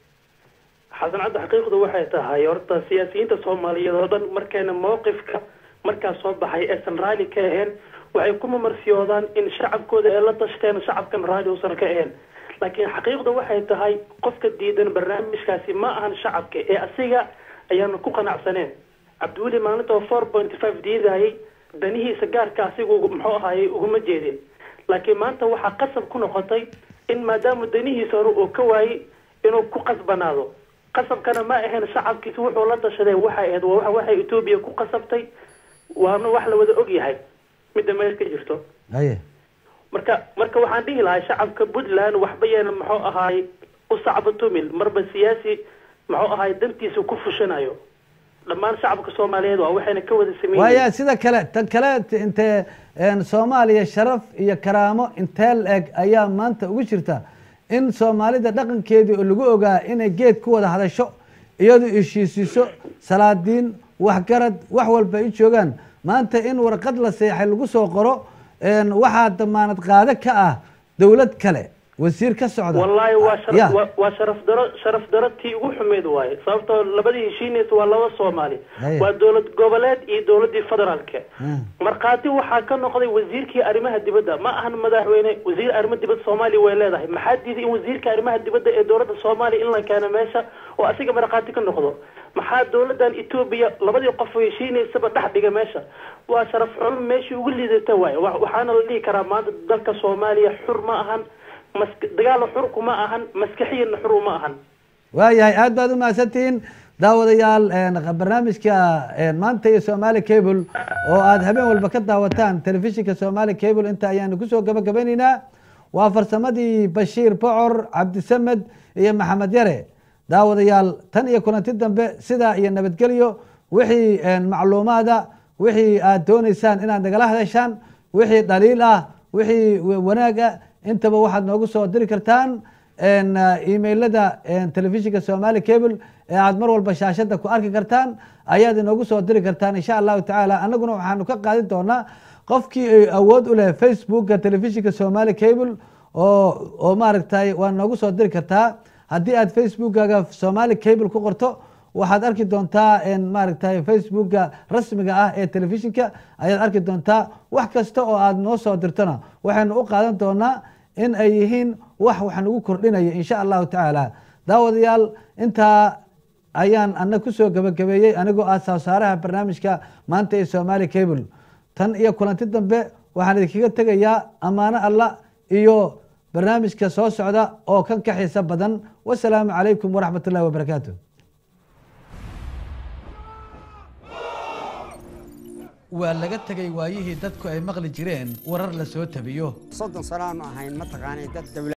xasan cadde xaqiiqdu waxay tahay horta siyaasiyiinta soomaaliyeed oo dhan markayna mowqifka markaas soo baxay aysan raali ka ahayn waxay ku mamarsiyoodaan in shacabkooda ay la tashteen shacabkan raali uusan ka ahayn laakiin xaqiiqdu waxay tahay qofka diidan barnaamijkaasi ma ahan shacabka ee asiga ayaanu ku qanacsaneen cabdiweli maalinta oo four point five diidayay danihiisa gaarka asigu muxuu ahaayey uguma jeedin laakiin maanta waxaa qasab ku noqotay in maadaama danihiisa hore uu ka waayey inuu ku qasbanaado qasabkana ma ahayn shacabkiisa wuxuu la tashaday waxay ahayd waxay etoobiya ku qasabtay waana wax la wada og yahay midda meel ka jirto haye marka marka waxaan dhihi lahaa shacabka puntland waxba yeena muxuu ahaay u sacba tumil marba siyaasi muxuu ahaay dantiisa ku fushanayo dhammaan shacabka soomaaliyeed waa waxayna ka wada sameeyeen waaya sida kale tan kale intee soomaaliya sharaf iyo karaamo intee la-eg ayaa maanta ugu jirta in soomaalida dhaqankeedii oo lagu ogaa inay geed ku wada hadasho iyadu heshiisiiso salaadiin waxgarad wax walba ay joogaan maanta in warqad la seexay lagu soo qoro waxaa damaanad qaado ka ah dowlad kale wasiir ka socda wallaahi waa sharaf waa sharaf daro sharaf daro tii ugu xumeyd waaye sababtoo labadii heshiinaysa waa laba soomaali waa dowlad goboleed iyo dowladii federaalka markhaati waxaa ka noqday wasiirkii arrimaha dibadda ma ahan madaxweyne wasiir arrimaha dibadda soomaaliya way leedahay maxaa diiday in wasiirka arrimaha dibadda ee dowladda soomaaliya in la keeno meesha oo asiga markhaati ka noqdo maxaa dowladdan etoobiya labadii qof oo heshiinaysaba dhex dhiga meesha waa sharaf xun meeshii ugu liidata waaye waxaana la dhihi karaa maanta dalka soomaaliya xur ma ahan dagaal xur kuma ahan maskaxiyana xur uma ahan waayahay aad baad u mahadsantihiin daawadayaal barnaamijka maanta iyo Somali Cable oo aad habeen walba ka daawataan telefishinka Somali Cable inta ayaanu kusoo gabagabaynaynaa waa farsamadii Bashiir Bocor Cabdisamed iyo Maxamed Yare daawadayaal tan iyo kulanti dambe sida iyo nabadgelyo wixii macluumaada wixii aad doonaysaan inaad nagala hadashaan wixii dhaliil ah wixii wanaag ah intaba waxaad noogu soo diri kartaan emailada telefishinka Somali Cable ee aad mar walba shaashada ku arki kartaan ayaad inoogu soo diri kartaan insha allahu tacaala annaguna waxaanu ka qaadi doonaa qofkii awood u leh facebooka telefishinka Somali Cable oo oo maaragtay waa noogu soo diri kartaa haddii aad facebookaga Somali Cable ku qorto waxaad arki doontaa maaragtay facebooka rasmiga ah ee telefishinka ayaad arki doontaa wax kasta oo aad noo soo dirtona waxaynu u qaadan doonaa in ay yihiin wax waxaan ugu kordhinaya insha allahu tacaala daawadayaal intaa ayaan ana kusoo gabagabeeyey anigoo ah sawsaaraha barnaamijka maanta ee Somali Cable tan iyo kulanti dambe waxaan idinkaga tegayaa amaano alla iyo barnaamijka soo socda oo kan ka xiisa badan wassalaamu calaykum waraxmatullahi wabarakaatuh waa laga tagay waayihii dadku ay maqli jireen warar la soo tabiyo soddon sano aanu ahayn ma taqaanay dad dawlad